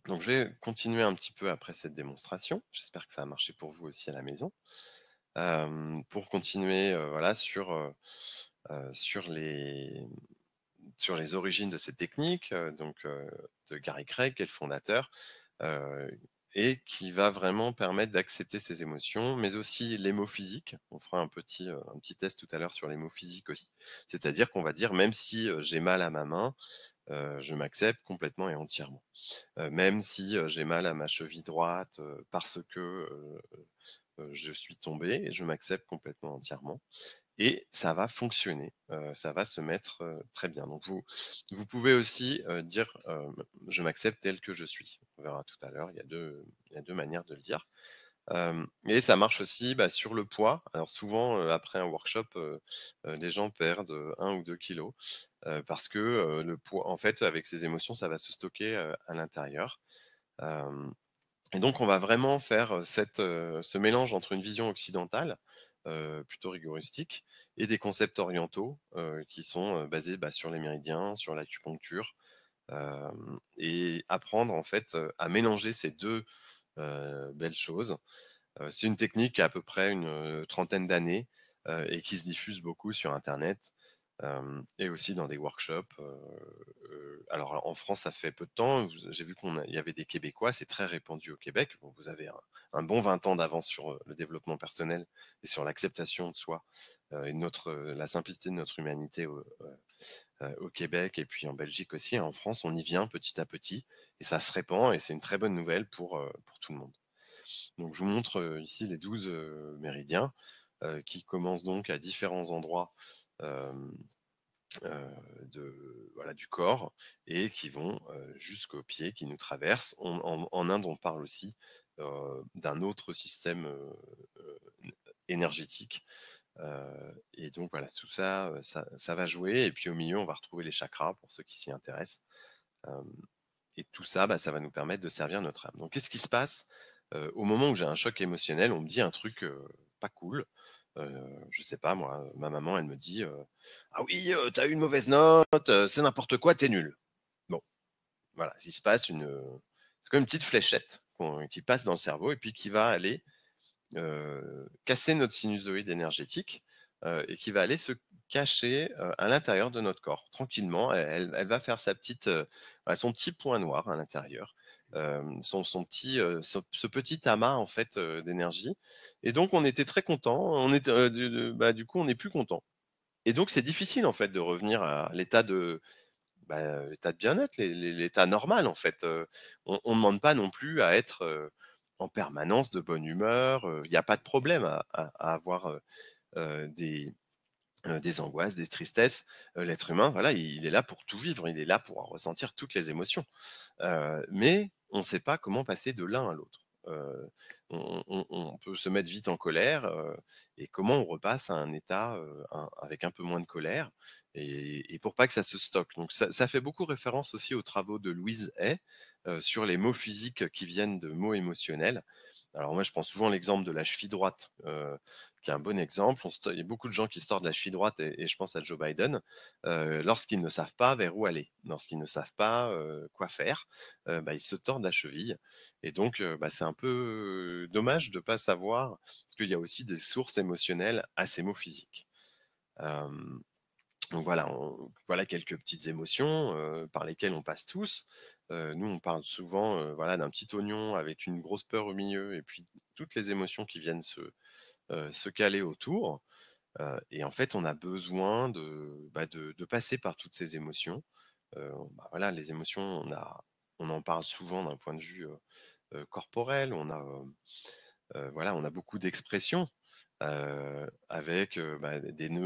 Donc je vais continuer un petit peu après cette démonstration. J'espère que ça a marché pour vous aussi à la maison. Pour continuer, voilà, sur les sur les origines de cette technique, de Gary Craig, qui est le fondateur, euh, et qui va vraiment permettre d'accepter ses émotions, mais aussi les mots physiques. On fera un petit test tout à l'heure sur les mots physiques aussi. C'est-à-dire qu'on va dire, même si j'ai mal à ma main, je m'accepte complètement et entièrement. Même si j'ai mal à ma cheville droite parce que je suis tombé, je m'accepte complètement entièrement et ça va fonctionner, ça va se mettre très bien. Donc vous pouvez aussi dire je m'accepte tel que je suis. On verra tout à l'heure, il y a deux manières de le dire. Et ça marche aussi bah, sur le poids. Alors souvent, après un workshop, les gens perdent 1 ou 2 kilos parce que le poids, en fait, avec ces émotions, ça va se stocker à l'intérieur. Euh, et donc, on va vraiment faire ce mélange entre une vision occidentale, plutôt rigoristique, et des concepts orientaux qui sont basés bah, sur les méridiens, sur l'acupuncture, et apprendre en fait à mélanger ces deux belles choses. C'est une technique qui a à peu près une trentaine d'années et qui se diffuse beaucoup sur Internet et aussi dans des workshops. Alors en France, ça fait peu de temps. J'ai vu qu'il y avait des Québécois, c'est très répandu au Québec. Bon, vous avez un bon 20 ans d'avance sur le développement personnel et sur l'acceptation de soi et la simplicité de notre humanité au Québec et puis en Belgique aussi. En France, on y vient petit à petit et ça se répand et c'est une très bonne nouvelle pour tout le monde. Donc, je vous montre ici les 12 méridiens qui commencent donc à différents endroits euh, voilà, du corps et qui vont jusqu'aux pieds, qui nous traversent. En Inde, on parle aussi d'un autre système énergétique. Et donc voilà, tout ça, ça va jouer. Et puis au milieu, on va retrouver les chakras pour ceux qui s'y intéressent. Euh, et tout ça, bah, ça va nous permettre de servir notre âme. Donc, qu'est-ce qui se passe au moment où j'ai un choc émotionnel? On me dit un truc pas cool. Je sais pas, moi, ma maman, elle me dit ah oui, t'as eu une mauvaise note, c'est n'importe quoi, t'es nul. Bon, voilà, il se passe c'est comme une petite fléchette qui passe dans le cerveau et puis qui va aller casser notre sinusoïde énergétique et qui va aller se cacher à l'intérieur de notre corps tranquillement. Elle va faire voilà, son petit point noir à l'intérieur, ce petit amas en fait d'énergie. Et donc on était très content. Du coup on n'est plus content. Et donc c'est difficile en fait de revenir à l'état de bien-être, l'état normal en fait. On ne demande pas non plus à être en permanence de bonne humeur. Il n'y a pas de problème à avoir des angoisses, des tristesses. L'être humain, voilà, il est là pour tout vivre, il est là pour ressentir toutes les émotions. Mais on ne sait pas comment passer de l'un à l'autre. On peut se mettre vite en colère et comment on repasse à un état avec un peu moins de colère et pour pas que ça se stocke. Donc ça fait beaucoup référence aussi aux travaux de Louise Hay sur les mots physiques qui viennent de mots émotionnels. Alors moi, je prends souvent l'exemple de la cheville droite, qui est un bon exemple. Il y a beaucoup de gens qui se tordent la cheville droite, et je pense à Joe Biden, lorsqu'ils ne savent pas vers où aller, lorsqu'ils ne savent pas quoi faire, bah, ils se tordent la cheville. Et donc, bah, c'est un peu dommage de ne pas savoir qu'il y a aussi des sources émotionnelles à ces mots physiques. Euh, donc voilà, voilà quelques petites émotions par lesquelles on passe tous. Nous, on parle souvent voilà, d'un petit oignon avec une grosse peur au milieu et puis toutes les émotions qui viennent se caler autour. Et en fait, on a besoin de passer par toutes ces émotions. Bah voilà, les émotions, on en parle souvent d'un point de vue corporel. Voilà, on a beaucoup d'expressions avec bah,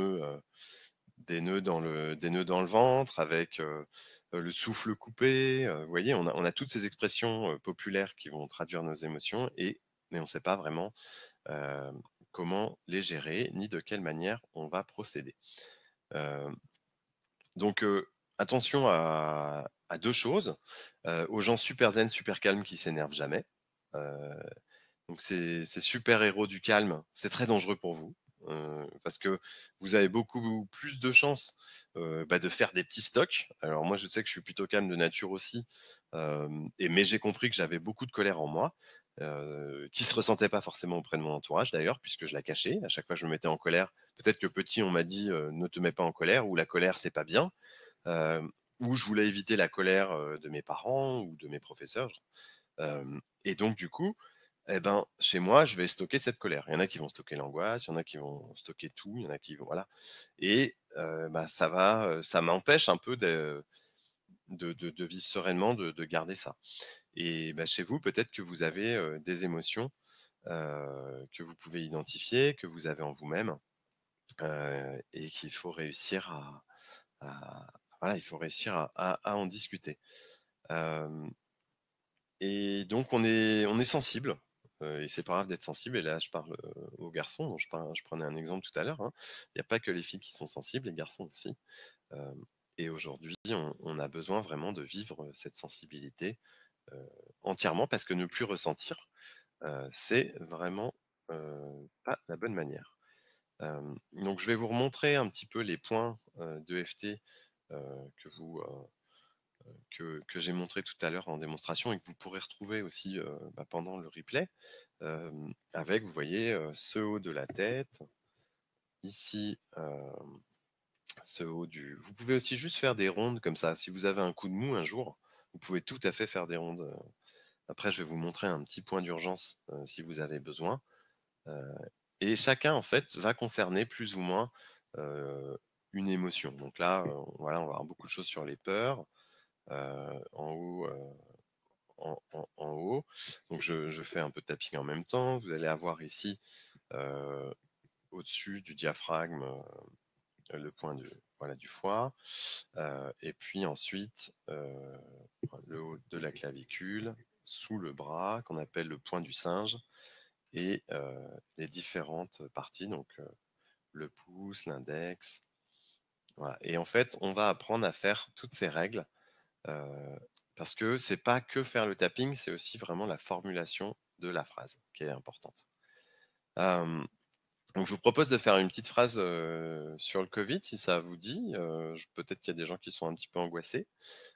des nœuds dans le ventre, avec le souffle coupé. Vous voyez, on a toutes ces expressions populaires qui vont traduire nos émotions, mais on ne sait pas vraiment euh, comment les gérer, ni de quelle manière on va procéder. Euh, donc, attention à deux choses. Aux gens super zen, super calmes qui s'énervent jamais. Donc, ces super héros du calme, c'est très dangereux pour vous. parce que vous avez beaucoup plus de chances de faire des petits stocks. Alors moi, je sais que je suis plutôt calme de nature aussi, mais j'ai compris que j'avais beaucoup de colère en moi, qui se ressentait pas forcément auprès de mon entourage d'ailleurs, puisque je la cachais. À chaque fois, je me mettais en colère. Peut-être que petit, on m'a dit ne te mets pas en colère, ou la colère, c'est pas bien, euh, ou je voulais éviter la colère de mes parents ou de mes professeurs. Et donc, du coup, eh ben, chez moi, je vais stocker cette colère. Il y en a qui vont stocker l'angoisse, il y en a qui vont stocker tout, il y en a qui vont, voilà. Et ça m'empêche un peu de vivre sereinement, de garder ça. Et chez vous, peut-être que vous avez des émotions que vous pouvez identifier, que vous avez en vous-même, et qu'il faut réussir voilà, il faut réussir à en discuter. Euh, Et donc on est sensible, et c'est pas grave d'être sensible. Et là, je parle aux garçons, dont je prenais un exemple tout à l'heure, hein. Il n'y a pas que les filles qui sont sensibles, les garçons aussi. Euh, et aujourd'hui, on a besoin vraiment de vivre cette sensibilité entièrement, parce que ne plus ressentir, c'est vraiment pas la bonne manière. Donc je vais vous remontrer un petit peu les points d'EFT que vous que j'ai montré tout à l'heure en démonstration, et que vous pourrez retrouver aussi pendant le replay, avec, vous voyez, ce haut de la tête, ici, ce haut du... Vous pouvez aussi juste faire des rondes comme ça. Si vous avez un coup de mou un jour, vous pouvez tout à fait faire des rondes. Après, je vais vous montrer un petit point d'urgence si vous avez besoin. Euh, et chacun, en fait, va concerner plus ou moins une émotion. Donc là, voilà, on va avoir beaucoup de choses sur les peurs. En haut, en haut. Donc je fais un peu de tapping en même temps. Vous allez avoir ici, au-dessus du diaphragme, le point voilà, du foie. Et puis ensuite, le haut de la clavicule, sous le bras, qu'on appelle le point du singe, et les différentes parties, donc le pouce, l'index. Voilà. Et en fait, on va apprendre à faire toutes ces règles, parce que c'est pas que faire le tapping, c'est aussi vraiment la formulation de la phrase qui est importante. Euh, donc je vous propose de faire une petite phrase sur le Covid, si ça vous dit. Peut-être qu'il y a des gens qui sont un petit peu angoissés.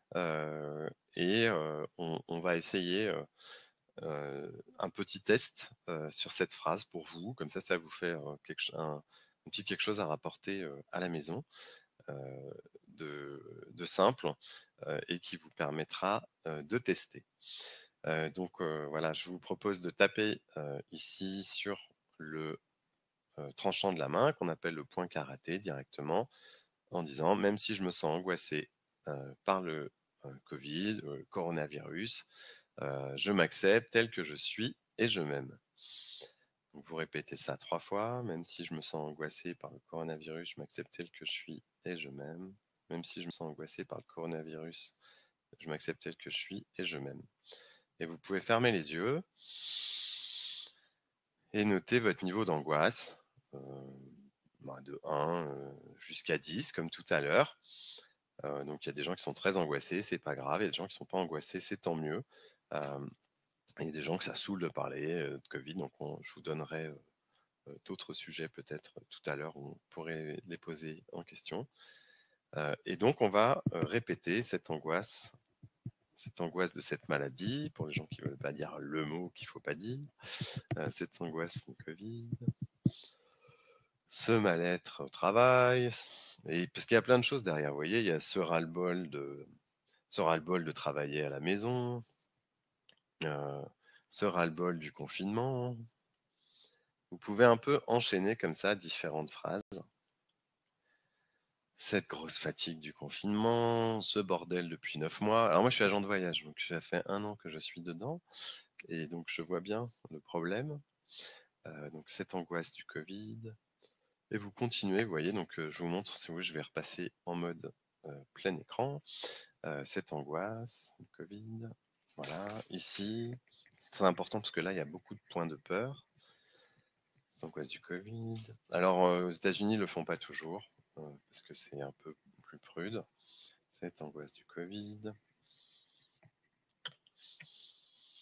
On va essayer un petit test sur cette phrase pour vous. Comme ça vous fait un petit quelque chose à rapporter à la maison, de simple, et qui vous permettra de tester. Voilà, je vous propose de taper ici sur le tranchant de la main, qu'on appelle le point karaté directement, en disant: même si je me sens angoissé par le Covid, coronavirus, je m'accepte tel que je suis et je m'aime. Donc vous répétez ça 3 fois: même si je me sens angoissé par le coronavirus, je m'accepte tel que je suis et je m'aime. Même si je me sens angoissé par le coronavirus, je m'accepte tel que je suis et je m'aime. Et vous pouvez fermer les yeux et noter votre niveau d'angoisse, de 1 jusqu'à 10, comme tout à l'heure. Donc il y a des gens qui sont très angoissés, c'est pas grave. Il y a des gens qui sont pas angoissés, c'est tant mieux. Il y a des gens que ça saoule de parler de Covid, donc je vous donnerai d'autres sujets peut-être tout à l'heure où on pourrait les poser en question. Et donc on va répéter cette angoisse de cette maladie, pour les gens qui ne veulent pas dire le mot qu'il ne faut pas dire, cette angoisse de Covid, ce mal-être au travail, et parce qu'il y a plein de choses derrière, vous voyez, il y a ce ras-le-bol de travailler à la maison, ce ras-le-bol du confinement. Vous pouvez un peu enchaîner comme ça différentes phrases. Cette grosse fatigue du confinement, ce bordel depuis 9 mois. Alors moi, je suis agent de voyage, donc ça fait 1 an que je suis dedans, et donc je vois bien le problème. Donc cette angoisse du Covid. Et vous continuez, vous voyez, donc je vous montre, si vous voulez, je vais repasser en mode plein écran. Cette angoisse du Covid. Voilà, ici. C'est très important parce que là, il y a beaucoup de points de peur. Cette angoisse du Covid. Alors, aux États-Unis, ils ne le font pas toujours, parce que c'est un peu plus prude. Cette angoisse du Covid.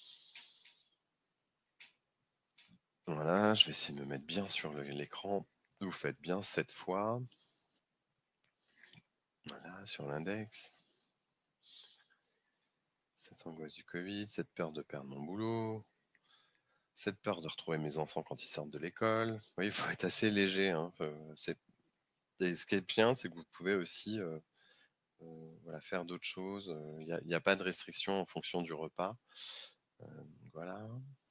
Voilà, je vais essayer de me mettre bien sur l'écran Vous faites bien 7 fois. Voilà, sur l'index. Cette angoisse du Covid, cette peur de perdre mon boulot, cette peur de retrouver mes enfants quand ils sortent de l'école. Oui, il faut être assez léger. Hein. Et ce qui est bien, c'est que vous pouvez aussi voilà, faire d'autres choses. Il n'y a pas de restriction en fonction du repas. Voilà.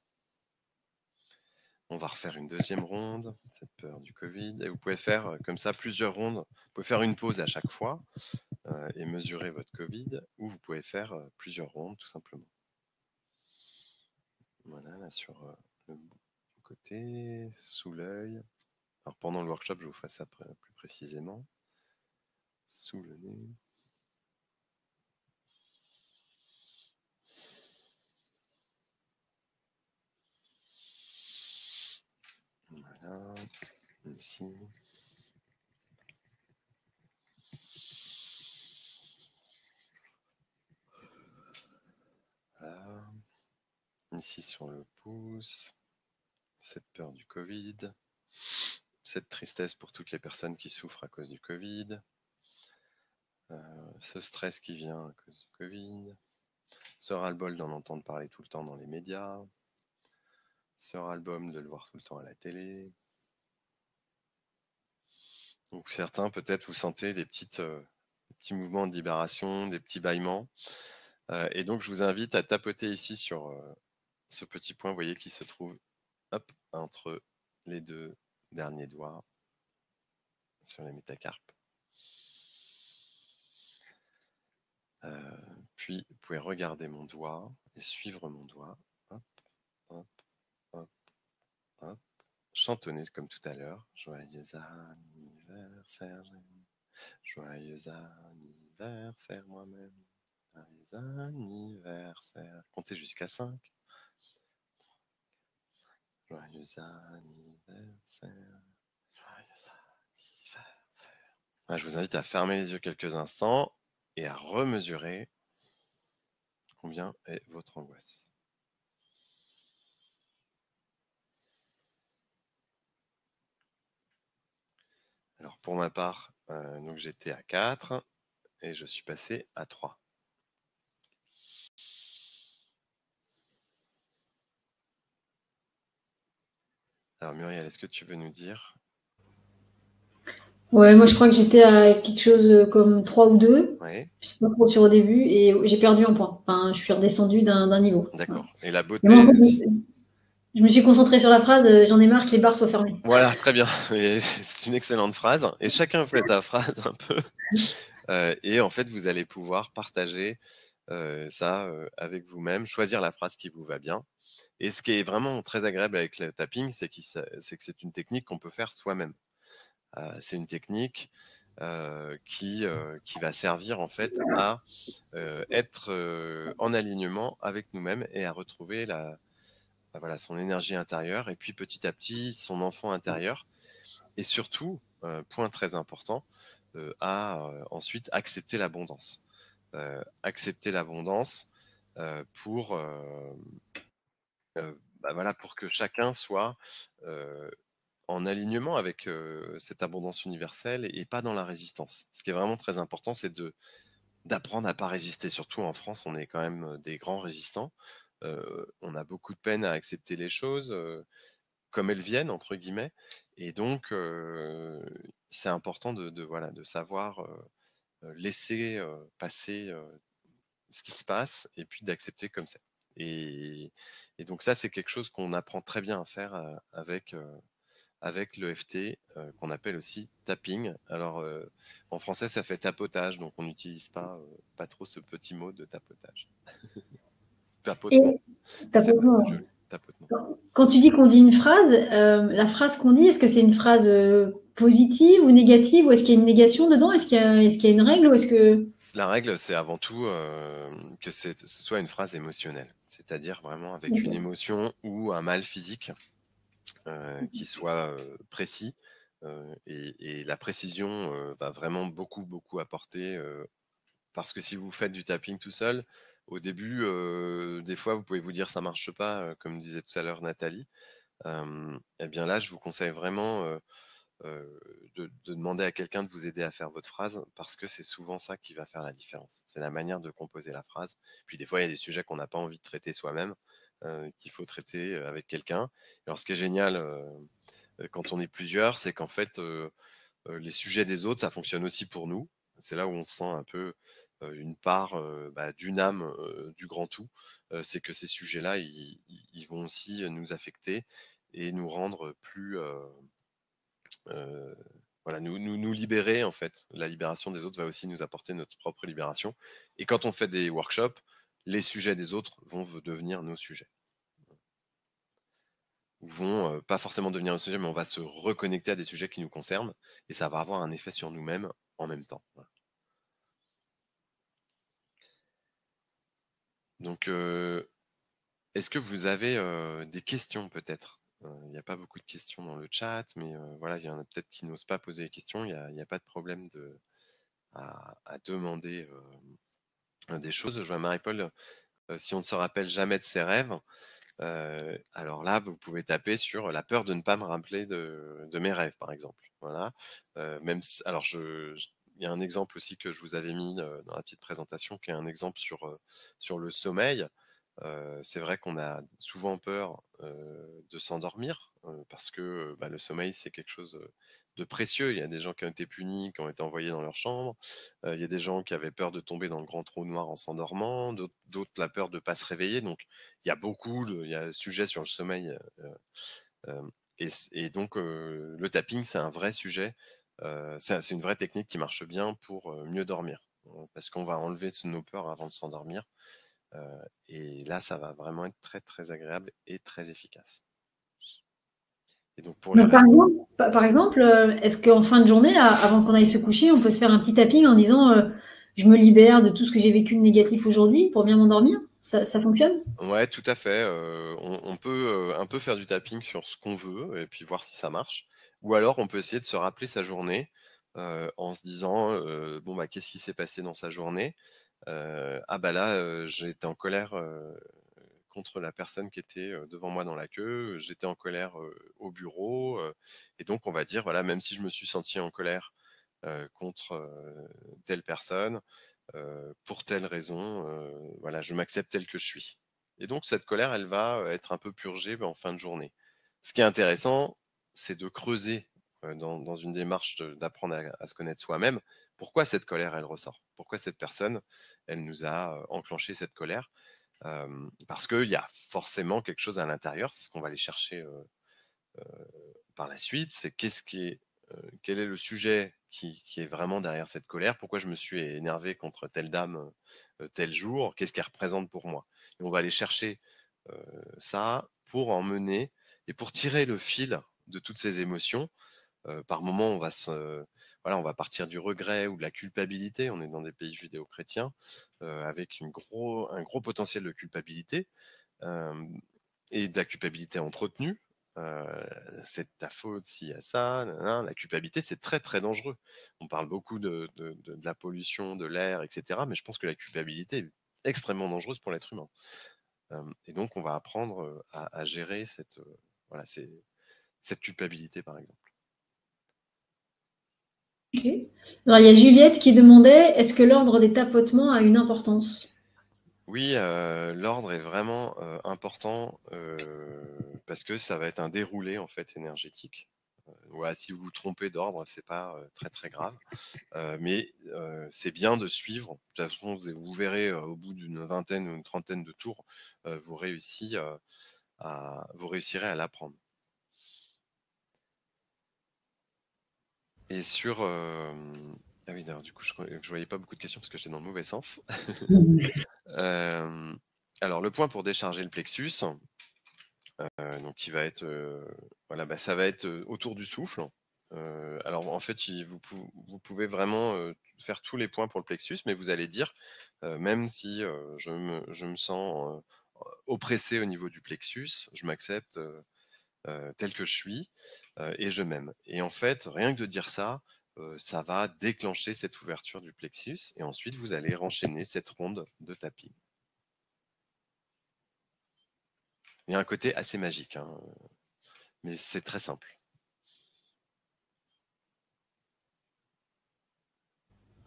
On va refaire une deuxième ronde, cette peur du Covid. Et vous pouvez faire comme ça plusieurs rondes. Vous pouvez faire une pause à chaque fois et mesurer votre Covid, ou vous pouvez faire plusieurs rondes tout simplement. Voilà, là sur le côté, sous l'œil. Alors pendant le workshop, je vous ferai ça plus précisément. Sous le nez. Voilà, ici. Voilà. Ici sur le pouce. Cette peur du Covid. Cette tristesse pour toutes les personnes qui souffrent à cause du Covid. Ce stress qui vient à cause du Covid. Ce ras-le-bol d'en entendre parler tout le temps dans les médias. Ce ras-le-bol de le voir tout le temps à la télé. Donc certains, peut-être, vous sentez des petits mouvements de libération, des petits bâillements. Et donc, je vous invite à tapoter ici sur ce petit point, vous voyez, qui se trouve hop, entre les deux derniers doigts sur les métacarpes. Puis, vous pouvez regarder mon doigt et suivre mon doigt. Hop, hop, hop, hop. Chantonner comme tout à l'heure. Joyeux anniversaire, joyeux anniversaire moi-même. Joyeux anniversaire. Comptez jusqu'à 5. Joyeux anniversaire. Joyeux anniversaire. Je vous invite à fermer les yeux quelques instants et à remesurer combien est votre angoisse. Alors pour ma part, donc j'étais à 4 et je suis passé à 3. Alors Muriel, est-ce que tu veux nous dire?
Ouais, moi je crois que j'étais à quelque chose comme 3 ou 2.
Oui.
Je sais pas trop sur au début et j'ai perdu un point. Enfin, je suis redescendue d'un niveau.
D'accord.
Voilà.
Et la
Et moi, en
beauté.
fait, je me suis concentrée sur la phrase j'en ai marre que les bars soient fermés.
Voilà, très bien. C'est une excellente phrase. Et chacun fait sa phrase un peu. Et en fait, vous allez pouvoir partager ça avec vous-même, choisir la phrase qui vous va bien. Et ce qui est vraiment très agréable avec le tapping, c'est que c'est une technique qu'on peut faire soi-même. C'est une technique qui va servir en fait à être en alignement avec nous-mêmes et à retrouver voilà, son énergie intérieure et puis petit à petit son enfant intérieur. Et surtout, point très important, à ensuite accepter l'abondance. Accepter l'abondance pour, voilà, pour que chacun soit en alignement avec cette abondance universelle et pas dans la résistance. Ce qui est vraiment très important, c'est d'apprendre à ne pas résister. Surtout en France, on est quand même des grands résistants. On a beaucoup de peine à accepter les choses comme elles viennent, entre guillemets. Et donc, c'est important voilà, de savoir laisser passer ce qui se passe et puis d'accepter comme c'est. Et donc ça, c'est quelque chose qu'on apprend très bien à faire avec l'EFT, qu'on appelle aussi tapping. Alors, en français, ça fait tapotage, donc on n'utilise pas trop ce petit mot de tapotage. Tapotement.
Et
C'est
tapotement.
joli, tapotement.
Quand tu dis qu'on dit une phrase, la phrase qu'on dit, est-ce que c'est une phrase positive ou négative, ou est-ce qu'il y a une négation dedans? Est-ce qu'il y a une règle, ou est-ce que...
La règle, c'est avant tout que ce soit une phrase émotionnelle, c'est-à-dire vraiment avec une émotion ou un mal physique qui soit précis. Et la précision va vraiment beaucoup, beaucoup apporter. Parce que si vous faites du tapping tout seul, au début, des fois, vous pouvez vous dire ça marche pas, comme disait tout à l'heure Nathalie. Eh bien là, je vous conseille vraiment de demander à quelqu'un de vous aider à faire votre phrase, parce que c'est souvent ça qui va faire la différence. C'est la manière de composer la phrase. Puis des fois, il y a des sujets qu'on n'a pas envie de traiter soi-même, qu'il faut traiter avec quelqu'un. Alors ce qui est génial quand on est plusieurs, c'est qu'en fait, les sujets des autres, ça fonctionne aussi pour nous. C'est là où on se sent un peu une part d'une âme du grand tout. C'est que ces sujets-là, ils vont aussi nous affecter et nous rendre plus, voilà, nous libérer en fait. La libération des autres va aussi nous apporter notre propre libération. Et quand on fait des workshops, les sujets des autres vont devenir nos sujets. Ou vont pas forcément devenir nos sujets, mais on va se reconnecter à des sujets qui nous concernent et ça va avoir un effet sur nous-mêmes en même temps. Voilà. Donc, est-ce que vous avez des questions peut-être? Il n'y a pas beaucoup de questions dans le chat, mais voilà, il y en a peut-être qui n'osent pas poser des questions. Il n'y a pas de problème à demander des choses. Je vois Marie-Paul, si on ne se rappelle jamais de ses rêves, alors là, vous pouvez taper sur la peur de ne pas me rappeler de mes rêves, par exemple. Voilà. Même si, alors, il y a un exemple aussi que je vous avais mis dans la petite présentation, qui est un exemple sur le sommeil. C'est vrai qu'on a souvent peur de s'endormir parce que le sommeil, c'est quelque chose de précieux. Il y a des gens qui ont été punis, qui ont été envoyés dans leur chambre. Il y a des gens qui avaient peur de tomber dans le grand trou noir en s'endormant, d'autres la peur de ne pas se réveiller. Donc, il y a il y a sujet sur le sommeil. Euh, et donc, le tapping, c'est un vrai sujet. C'est une vraie technique qui marche bien pour mieux dormir. Parce qu'on va enlever nos peurs avant de s'endormir. Et là, ça va vraiment être très, très agréable et très efficace. Et donc, pour les
Donc,
rêves,
par exemple, est-ce qu'en fin de journée, là, avant qu'on aille se coucher, on peut se faire un petit tapping en disant je me libère de tout ce que j'ai vécu de négatif aujourd'hui pour bien m'endormir? Ça fonctionne?
ouais, tout à fait. On peut un peu faire du tapping sur ce qu'on veut et puis voir si ça marche. Ou alors, on peut essayer de se rappeler sa journée en se disant bon, bah, qu'est-ce qui s'est passé dans sa journée? Ah, bah là, j'ai été en colère contre la personne qui était devant moi dans la queue, j'étais en colère au bureau, et donc on va dire, voilà, même si je me suis senti en colère contre telle personne, pour telle raison, voilà, je m'accepte tel que je suis. Et donc cette colère, elle va être un peu purgée en fin de journée. Ce qui est intéressant, c'est de creuser dans une démarche d'apprendre à se connaître soi-même. Pourquoi cette colère, elle ressort? Pourquoi cette personne, elle nous a enclenché cette colère? Parce qu'il y a forcément quelque chose à l'intérieur, c'est ce qu'on va aller chercher par la suite, c'est quel est le sujet qui est vraiment derrière cette colère, pourquoi je me suis énervé contre telle dame tel jour, qu'est-ce qu'elle représente pour moi. Et on va aller chercher ça pour emmener et pour tirer le fil de toutes ces émotions. Par moment, voilà, on va partir du regret ou de la culpabilité. On est dans des pays judéo-chrétiens avec un gros potentiel de culpabilité et de la culpabilité entretenue. C'est de ta faute s'il y a ça. Nanana. La culpabilité, c'est très très dangereux. On parle beaucoup de la pollution, de l'air, etc. Mais je pense que la culpabilité est extrêmement dangereuse pour l'être humain. Et donc, on va apprendre à gérer voilà, cette culpabilité, par exemple.
Ok. Alors, il y a Juliette qui demandait est-ce que l'ordre des tapotements a une importance?
Oui, l'ordre est vraiment important parce que ça va être un déroulé en fait énergétique. Voilà, si vous vous trompez d'ordre, c'est pas très très grave, mais c'est bien de suivre. De toute façon, vous verrez au bout d'une vingtaine ou une trentaine de tours, vous réussirez à l'apprendre. Et ah oui, d'ailleurs, du coup, je voyais pas beaucoup de questions parce que j'étais dans le mauvais sens. Euh, Alors, le point pour décharger le plexus, donc qui va être, voilà, ça va être autour du souffle. Alors en fait, vous pouvez vraiment faire tous les points pour le plexus, mais vous allez dire, même si je me sens oppressé au niveau du plexus, je m'accepte tel que je suis et je m'aime. Et en fait, rien que de dire ça, ça va déclencher cette ouverture du plexus et ensuite vous allez renchaîner cette ronde de tapis. Il y a un côté assez magique, hein, mais c'est très simple.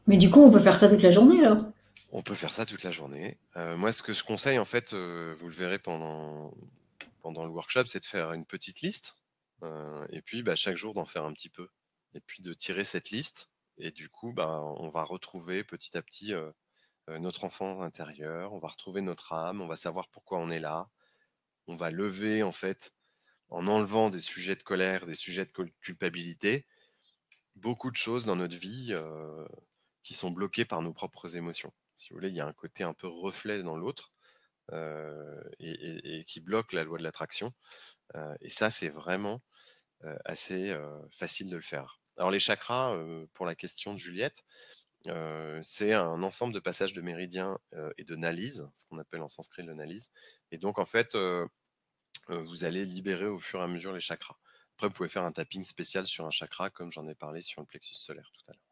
Mais du coup, on peut faire ça toute la journée alors?
On peut faire ça toute la journée. Moi, ce que je conseille, en fait, vous le verrez pendant le workshop, c'est de faire une petite liste, et puis bah, chaque jour d'en faire un petit peu. Et puis de tirer cette liste, et du coup, bah, on va retrouver petit à petit notre enfant intérieur, on va retrouver notre âme, on va savoir pourquoi on est là, on va lever, en fait, en enlevant des sujets de colère, des sujets de culpabilité, beaucoup de choses dans notre vie qui sont bloquées par nos propres émotions. Si vous voulez, il y a un côté un peu reflet dans l'autre, et qui bloque la loi de l'attraction. Et ça, c'est vraiment assez facile de le faire. Alors les chakras, pour la question de Juliette, c'est un ensemble de passages de méridiens et de nalises, ce qu'on appelle en sanskrit le nalise. Et donc en fait, vous allez libérer au fur et à mesure les chakras. Après, vous pouvez faire un tapping spécial sur un chakra, comme j'en ai parlé sur le plexus solaire tout à l'heure.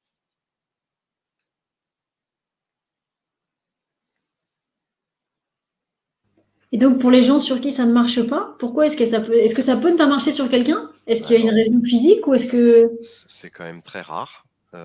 Et donc, pour les gens sur qui ça ne marche pas, pourquoi est-ce que ça peut ne pas marcher sur quelqu'un? Est-ce qu'il y a une
Alors,
raison physique ou est-ce que...
c'est quand même très rare.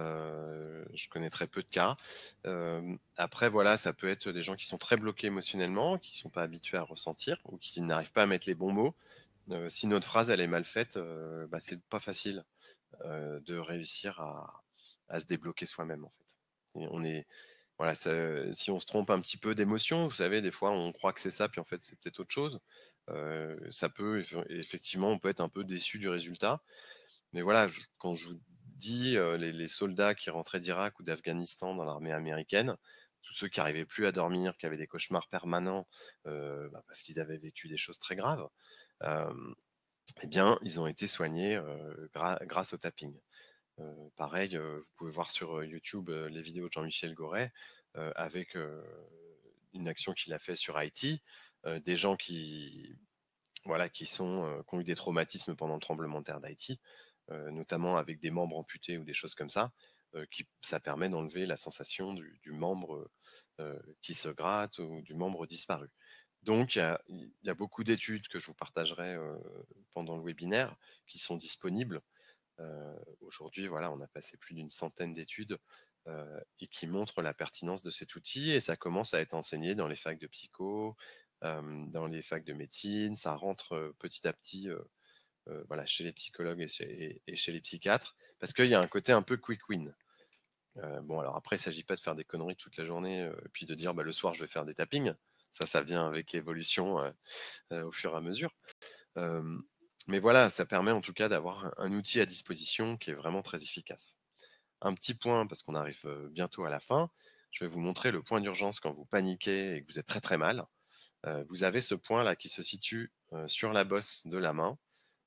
Je connais très peu de cas. Après, voilà, ça peut être des gens qui sont très bloqués émotionnellement, qui ne sont pas habitués à ressentir ou qui n'arrivent pas à mettre les bons mots. Si notre phrase elle est mal faite, bah, c'est pas facile de réussir à se débloquer soi-même en fait. Et on est, voilà, si on se trompe un petit peu d'émotion, vous savez, des fois on croit que c'est ça, puis en fait c'est peut-être autre chose. Ça peut effectivement, on peut être un peu déçu du résultat. Mais voilà, quand je vous dis les soldats qui rentraient d'Irak ou d'Afghanistan dans l'armée américaine, tous ceux qui n'arrivaient plus à dormir, qui avaient des cauchemars permanents bah, parce qu'ils avaient vécu des choses très graves, euh, eh bien, ils ont été soignés grâce au tapping. Pareil, vous pouvez voir sur YouTube les vidéos de Jean-Michel Goret avec une action qu'il a fait sur Haïti, des gens voilà, qui ont eu des traumatismes pendant le tremblement de terre d'Haïti, notamment avec des membres amputés ou des choses comme ça, ça permet d'enlever la sensation du membre qui se gratte ou du membre disparu. Donc, il y a beaucoup d'études que je vous partagerai pendant le webinaire qui sont disponibles. Aujourd'hui, voilà, on a passé plus d'une centaine d'études et qui montrent la pertinence de cet outil, et ça commence à être enseigné dans les facs de psycho, dans les facs de médecine, ça rentre petit à petit voilà, chez les psychologues et chez les psychiatres, parce qu'il y a un côté un peu quick win. Bon, alors après, il ne s'agit pas de faire des conneries toute la journée, et puis de dire bah, le soir je vais faire des tappings. Ça vient avec l'évolution au fur et à mesure. Euh, mais voilà, ça permet en tout cas d'avoir un outil à disposition qui est vraiment très efficace. Un petit point, parce qu'on arrive bientôt à la fin, je vais vous montrer le point d'urgence quand vous paniquez et que vous êtes très très mal. Vous avez ce point là qui se situe sur la bosse de la main.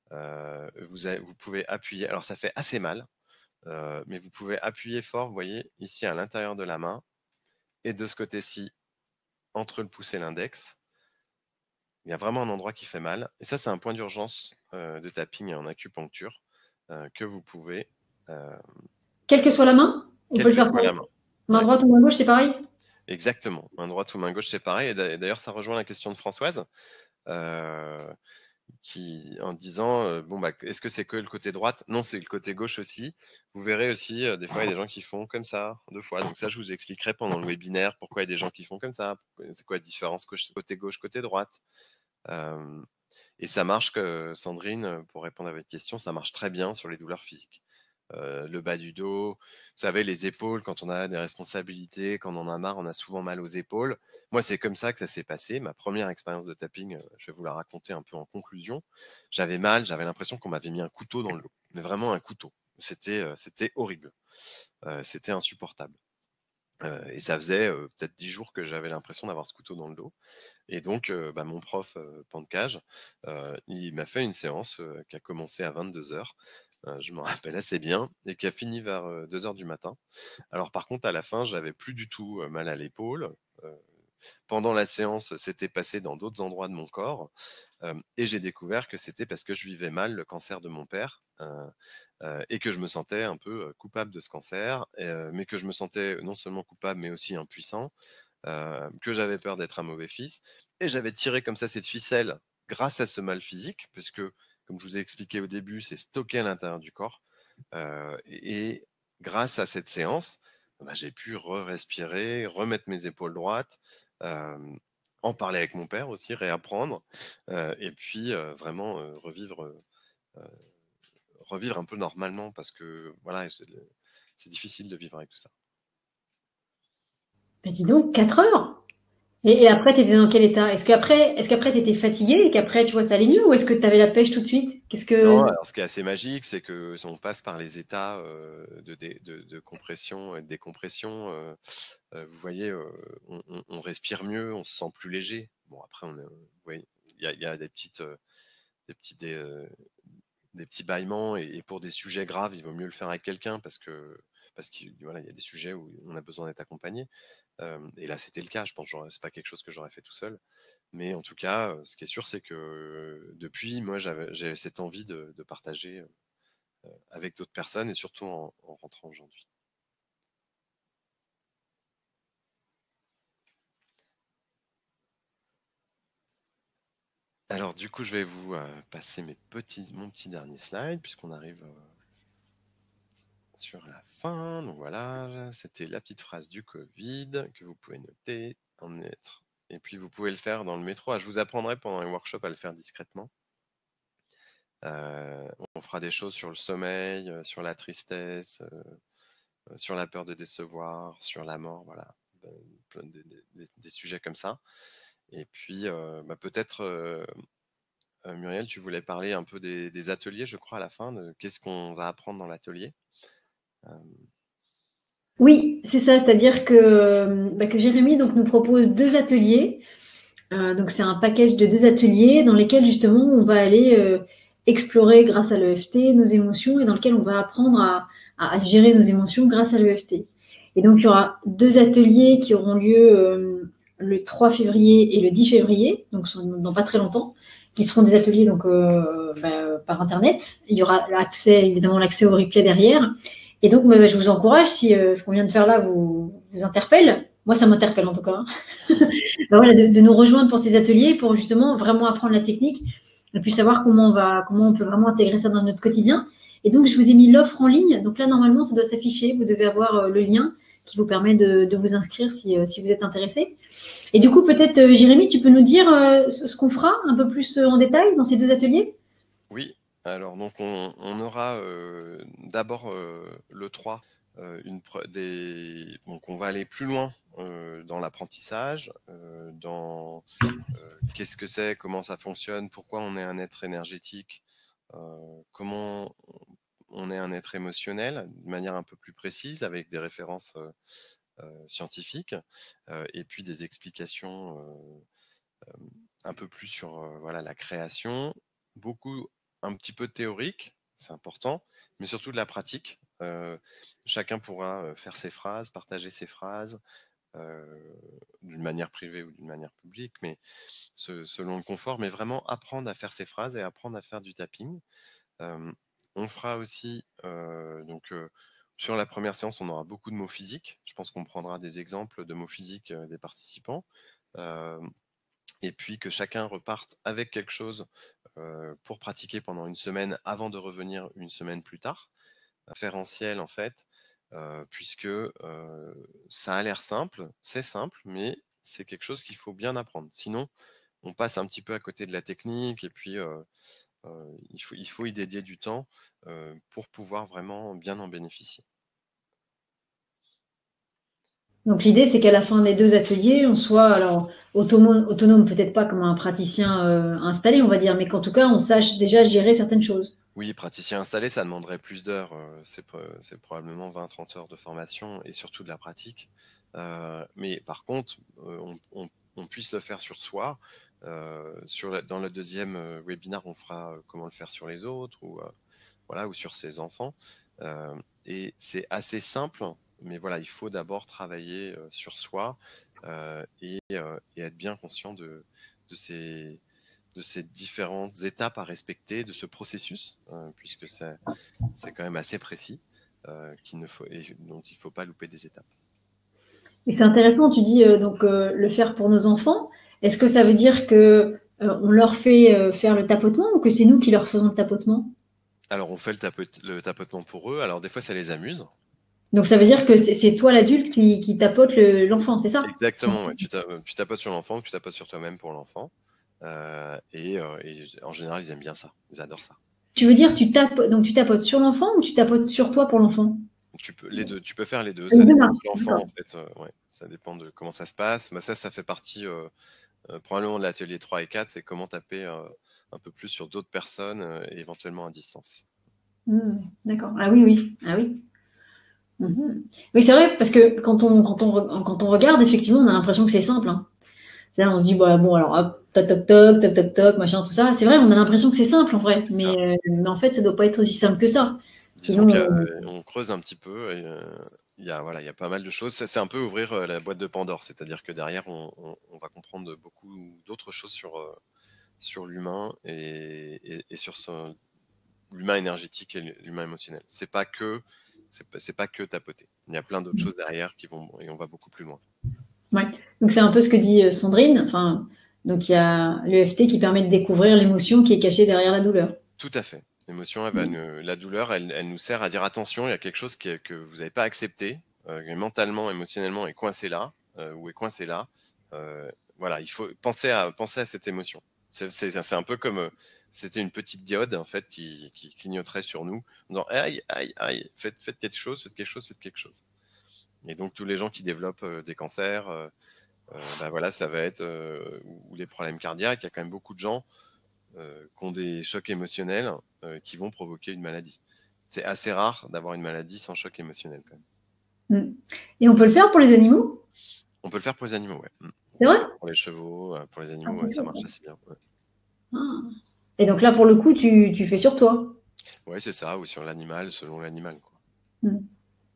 Vous pouvez appuyer, alors ça fait assez mal, mais vous pouvez appuyer fort, vous voyez, ici à l'intérieur de la main, et de ce côté-ci, entre le pouce et l'index. Il y a vraiment un endroit qui fait mal. Et ça, c'est un point d'urgence de tapping en acupuncture que vous pouvez, euh,
Quelle que soit la main, on peut
quelle
le
que
faire
soit la main.
main
Ouais,
droite ou main gauche, c'est pareil?
exactement. Main droite ou main gauche, c'est pareil. Et d'ailleurs, ça rejoint la question de Françoise, euh, en disant bon, bah, est-ce que c'est que le côté droite? Non, c'est le côté gauche aussi. Vous verrez aussi, des fois, il y a des gens qui font comme ça, deux fois. Donc, ça, je vous expliquerai pendant le webinaire pourquoi il y a des gens qui font comme ça. C'est quoi la différence côté gauche, côté droite? Euh, Et ça marche, Sandrine, pour répondre à votre question, ça marche très bien sur les douleurs physiques. Le bas du dos, vous savez, les épaules, quand on a des responsabilités, quand on en a marre, on a souvent mal aux épaules. Moi, c'est comme ça que ça s'est passé. Ma première expérience de tapping, je vais vous la raconter un peu en conclusion. J'avais mal, j'avais l'impression qu'on m'avait mis un couteau dans le dos, mais vraiment un couteau. C'était horrible, c'était insupportable. Et ça faisait peut-être 10 jours que j'avais l'impression d'avoir ce couteau dans le dos. Et donc, bah, mon prof Pancage, il m'a fait une séance qui a commencé à 22 h. Je m'en rappelle assez bien, et qui a fini vers 2 h du matin. Alors par contre, à la fin, j'avais plus du tout mal à l'épaule. Euh, Pendant la séance, c'était passé dans d'autres endroits de mon corps. Et j'ai découvert que c'était parce que je vivais mal le cancer de mon père. Et que je me sentais un peu coupable de ce cancer, mais que je me sentais non seulement coupable, mais aussi impuissant, que j'avais peur d'être un mauvais fils. Et j'avais tiré comme ça cette ficelle grâce à ce mal physique, puisque, comme je vous ai expliqué au début, c'est stocké à l'intérieur du corps. Et grâce à cette séance, bah, j'ai pu respirer, remettre mes épaules droites, en parler avec mon père aussi, réapprendre, et puis vraiment revivre un peu normalement parce que voilà, c'est difficile de vivre avec tout ça.
Mais dis donc, 4 heures? Et après, tu étais dans quel état? Est-ce qu'après tu étais fatigué et qu'après, tu vois, ça allait mieux? Ou est-ce que tu avais la pêche tout de suite? Qu'est-ce
Non,
que...
alors ce qui est assez magique, c'est que on passe par les états de compression et de décompression. Vous voyez, on respire mieux, on se sent plus léger. Bon, après, vous voyez, il y a des petits, des petits bâillements et pour des sujets graves, il vaut mieux le faire avec quelqu'un parce qu'il voilà, il y a des sujets où on a besoin d'être accompagné. Et là, c'était le cas. Je pense que c'est pas quelque chose que j'aurais fait tout seul. Mais en tout cas, ce qui est sûr, c'est que depuis, moi, j'ai cette envie de partager avec d'autres personnes et surtout en rentrant aujourd'hui. Alors, du coup, je vais vous passer mon petit dernier slide puisqu'on arrive sur la fin. Donc voilà, c'était la petite phrase du Covid que vous pouvez noter, en mettre. Et puis, vous pouvez le faire dans le métro. Ah, je vous apprendrai pendant les workshops à le faire discrètement. On fera des choses sur le sommeil, sur la tristesse, sur la peur de décevoir, sur la mort, voilà, des sujets comme ça. Et puis, bah, peut-être, Muriel, tu voulais parler un peu des ateliers, je crois, à la fin, de qu'est-ce qu'on va apprendre dans l'atelier.
Oui, c'est ça, c'est-à-dire que Jérémy donc, nous propose 2 ateliers. Donc c'est un package de 2 ateliers dans lesquels justement on va aller explorer grâce à l'EFT nos émotions et dans lequel on va apprendre à gérer nos émotions grâce à l'EFT. Et donc il y aura 2 ateliers qui auront lieu le 3 février et le 10 février, donc dans pas très longtemps, qui seront des ateliers donc par internet. Il y aura évidemment l'accès au replay derrière. Et donc je vous encourage, si ce qu'on vient de faire là vous interpelle, moi ça m'interpelle en tout cas, hein. Ben voilà, de nous rejoindre pour ces ateliers, pour justement vraiment apprendre la technique et puis savoir comment on peut vraiment intégrer ça dans notre quotidien. Et donc, je vous ai mis l'offre en ligne. Donc là, normalement, ça doit s'afficher. Vous devez avoir le lien qui vous permet de vous inscrire si vous êtes intéressé. Et du coup, peut-être, Jérémy, tu peux nous dire ce qu'on fera un peu plus en détail dans ces 2 ateliers?
Oui, alors donc on aura d'abord le 3, donc on va aller plus loin dans l'apprentissage, dans qu'est-ce que c'est, comment ça fonctionne, pourquoi on est un être énergétique, comment on est un être émotionnel, de manière un peu plus précise, avec des références scientifiques, et puis des explications un peu plus sur voilà, la création, beaucoup, un petit peu de théorique, c'est important, mais surtout de la pratique. Chacun pourra faire ses phrases, partager ses phrases, d'une manière privée ou d'une manière publique, mais selon le confort, mais vraiment apprendre à faire ses phrases et apprendre à faire du tapping. On fera aussi, sur la première séance, on aura beaucoup de mots physiques. Je pense qu'on prendra des exemples de mots physiques des participants. Et puis que chacun reparte avec quelque chose pour pratiquer pendant une semaine avant de revenir une semaine plus tard. Référentiel en fait, puisque ça a l'air simple, c'est simple, mais c'est quelque chose qu'il faut bien apprendre. Sinon, on passe un petit peu à côté de la technique et puis il faut y dédier du temps pour pouvoir vraiment bien en bénéficier.
Donc l'idée, c'est qu'à la fin des 2 ateliers, on soit alors autonome peut-être pas comme un praticien installé, on va dire, mais qu'en tout cas, on sache déjà gérer certaines choses.
Oui, praticien installé, ça demanderait plus d'heures. C'est probablement 20-30 heures de formation et surtout de la pratique. Mais par contre, on puisse le faire sur soi. Dans le deuxième webinaire, on fera comment le faire sur les autres ou sur ses enfants. Et c'est assez simple, mais voilà, il faut d'abord travailler sur soi et être bien conscient de ces différentes étapes à respecter, de ce processus, puisque c'est quand même assez précis, dont il ne faut pas louper des étapes.
Et c'est intéressant, tu dis donc le faire pour nos enfants. Est-ce que ça veut dire que on leur fait faire le tapotement ou que c'est nous qui leur faisons le tapotement?
Alors on fait le tapotement pour eux, alors des fois ça les amuse,
Donc ça veut dire que c'est toi l'adulte qui tapote l'enfant, c'est ça?
Exactement, ouais. Tu tapotes sur l'enfant, tu tapotes sur toi-même pour l'enfant. Et en général, ils aiment bien ça. Ils adorent ça.
Tu veux dire, donc tu tapotes sur l'enfant ou tu tapotes sur toi pour l'enfant?
Tu peux faire les deux.
Les
Ça
deux
dépend
marches,
de l'enfant,
d'accord.
en fait. Ouais. Ça dépend de comment ça se passe. Bah, ça fait partie probablement de l'atelier 3 et 4, c'est comment taper un peu plus sur d'autres personnes, et éventuellement à distance.
D'accord. Ah oui, oui. Ah oui. Mhm. Oui, c'est vrai, parce que quand on regarde, effectivement, on a l'impression que c'est simple, hein. Là, on se dit, bah, bon, alors, hop, toc, toc, toc, toc, toc, toc, machin, tout ça. C'est vrai, on a l'impression que c'est simple, en vrai.
C'est ça.
Mais en fait, ça doit pas être aussi simple que ça.
Disons
Sinon,
qu'on creuse un petit peu et voilà, il y a pas mal de choses. C'est un peu ouvrir la boîte de Pandore, c'est-à-dire que derrière, on va comprendre beaucoup d'autres choses sur l'humain et sur l'humain énergétique et l'humain émotionnel. C'est pas que tapoter. Il y a plein d'autres choses derrière qui vont et on va beaucoup plus loin.
ouais. Donc, c'est un peu ce que dit Sandrine. Enfin, donc, il y a l'EFT qui permet de découvrir l'émotion qui est cachée derrière la douleur.
Tout à fait. L'émotion, la douleur, elle nous sert à dire attention, il y a quelque chose que vous n'avez pas accepté, mentalement, émotionnellement est coincé là, ou est coincé là. Voilà, il faut penser à cette émotion. C'est un peu comme c'était une petite diode en fait qui clignoterait sur nous, en disant aïe, aïe, aïe, faites quelque chose, faites quelque chose, faites quelque chose. Et donc tous les gens qui développent des cancers, bah voilà, ça va être ou les problèmes cardiaques. Il y a quand même beaucoup de gens qui ont des chocs émotionnels qui vont provoquer une maladie. C'est assez rare d'avoir une maladie sans choc émotionnel quand même.
Mm. Et on peut le faire pour les animaux?
On peut le faire pour les animaux, ouais. On
C'est
peut le
vrai?
faire pour les chevaux, pour les
Ah,
animaux,
c'est
ouais, ça
chouette,
marche
ça.
assez bien. Ouais,
Ah. Et donc là, pour le coup, tu fais sur toi.
ouais, c'est ça, ou sur l'animal, selon l'animal, quoi.
Mm.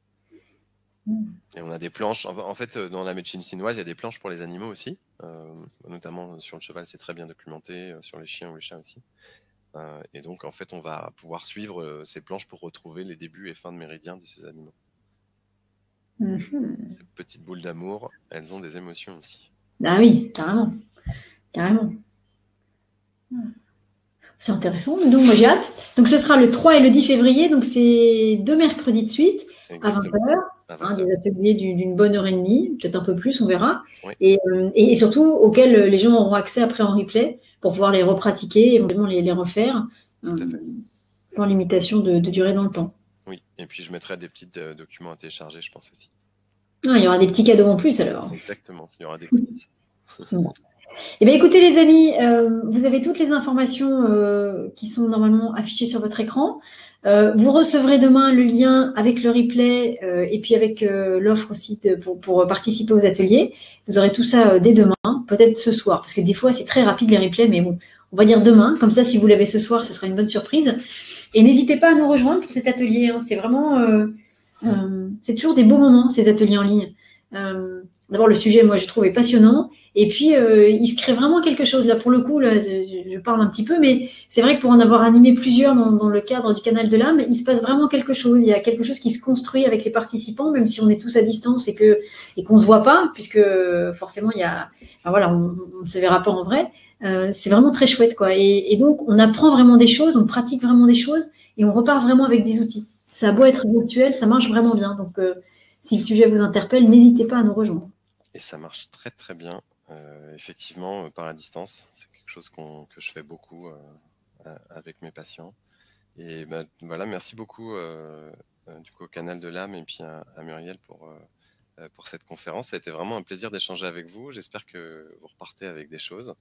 Mm.
Et on a des planches. En fait, dans la médecine chinoise, il y a des planches pour les animaux aussi. Notamment sur le cheval, c'est très bien documenté, sur les chiens ou les chats aussi. Et donc, en fait, on va pouvoir suivre ces planches pour retrouver les débuts et fins de méridien de ces animaux.
Mhm.
Ces petites boules d'amour, elles ont des émotions aussi.
Ah oui, carrément. Carrément. C'est intéressant. Donc, moi, j'ai hâte. Donc, ce sera le 3 et le 10 février. Donc, c'est 2 mercredis de suite à 20
Exactement,
heures.
à
Hein,
20
des
heures.
ateliers d'une bonne heure et demie, peut-être un peu plus, on verra.
Oui,
Et surtout, auxquels les gens auront accès après en replay pour pouvoir les repratiquer, éventuellement les refaire,
tout
euh,
à fait.
sans limitation de durée dans le temps.
Oui, et puis je mettrai des petits documents à télécharger, je pense aussi.
Ah, il y aura des petits cadeaux en plus alors.
Exactement, il y aura des goodies.
Bon. Eh bien, écoutez, les amis, vous avez toutes les informations qui sont normalement affichées sur votre écran. Vous recevrez demain le lien avec le replay et puis avec l'offre aussi pour participer aux ateliers. Vous aurez tout ça dès demain, peut-être ce soir, parce que des fois, c'est très rapide les replays, mais bon, on va dire demain. Comme ça, si vous l'avez ce soir, ce sera une bonne surprise. Et n'hésitez pas à nous rejoindre pour cet atelier, hein. C'est vraiment, c'est toujours des beaux moments, ces ateliers en ligne. D'abord, le sujet, moi, je trouve, est passionnant. Et puis, il se crée vraiment quelque chose. Là, pour le coup, là, je parle un petit peu, mais c'est vrai que pour en avoir animé plusieurs dans le cadre du canal de l'âme, il se passe vraiment quelque chose. Il y a quelque chose qui se construit avec les participants, même si on est tous à distance et qu'on ne se voit pas, puisque forcément, enfin, voilà, on ne se verra pas en vrai. C'est vraiment très chouette, quoi. Et donc, on apprend vraiment des choses, on pratique vraiment des choses, et on repart vraiment avec des outils. Ça a beau être virtuel, ça marche vraiment bien. Donc, si le sujet vous interpelle, n'hésitez pas à nous rejoindre.
Et ça marche très très bien, effectivement, par la distance. C'est quelque chose que je fais beaucoup avec mes patients. Et bah, voilà, merci beaucoup du coup, au Canal de l'âme et puis à Muriel pour cette conférence. Ça a été vraiment un plaisir d'échanger avec vous. J'espère que vous repartez avec des choses.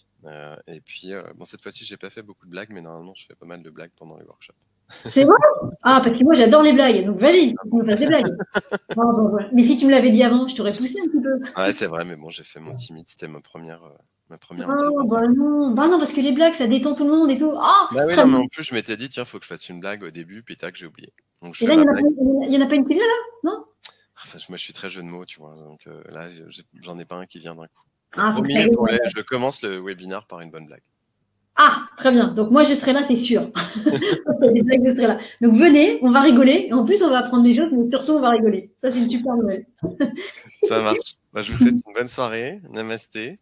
Et puis, bon, cette fois-ci, j'ai pas fait beaucoup de blagues, mais normalement, je fais pas mal de blagues pendant les workshops.
C'est vrai? Ah, parce que moi, j'adore les blagues. Donc, vas-y, tu me fasses des blagues. Ah, bon, voilà. Mais si tu me l'avais dit avant, je t'aurais poussé un petit peu.
Ouais, c'est vrai, mais bon, j'ai fait mon timide. C'était ma première
Oh,
intervention.
bah non, parce que les blagues, ça détend tout le monde et tout. Ah,
Bah oui,
très
non, mais
bien.
en plus, je m'étais dit, tiens, faut que je fasse une blague au début, puis tac, j'ai oublié. Donc, je
Et
fais
là, il
ma
n'y en a
blague.
pas, il y en a pas une qui est là, non?
Enfin, moi, je suis très jeu de mots, tu vois. Donc là, j'en ai pas un qui vient d'un coup. Donc,
Ah, faut que ça
promis,
vienne.
je commence le webinaire par une bonne blague.
Ah, très bien. Donc, moi, je serai là, c'est sûr. Les blagues, je serai là. Donc, venez, on va rigoler. Et en plus, on va apprendre des choses, mais surtout, on va rigoler. Ça, c'est une super nouvelle.
Ça marche. Bah, je vous souhaite une bonne soirée. Namasté.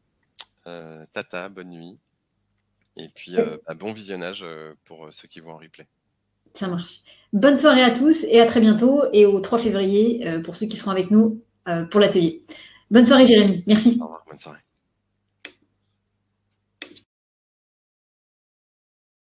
Tata, bonne nuit. Et puis, bah, bon visionnage pour ceux qui vont en replay.
Ça marche. Bonne soirée à tous et à très bientôt et au 3 février pour ceux qui seront avec nous pour l'atelier. Bonne soirée Jérémy,
Au
merci.
revoir, bonne soirée.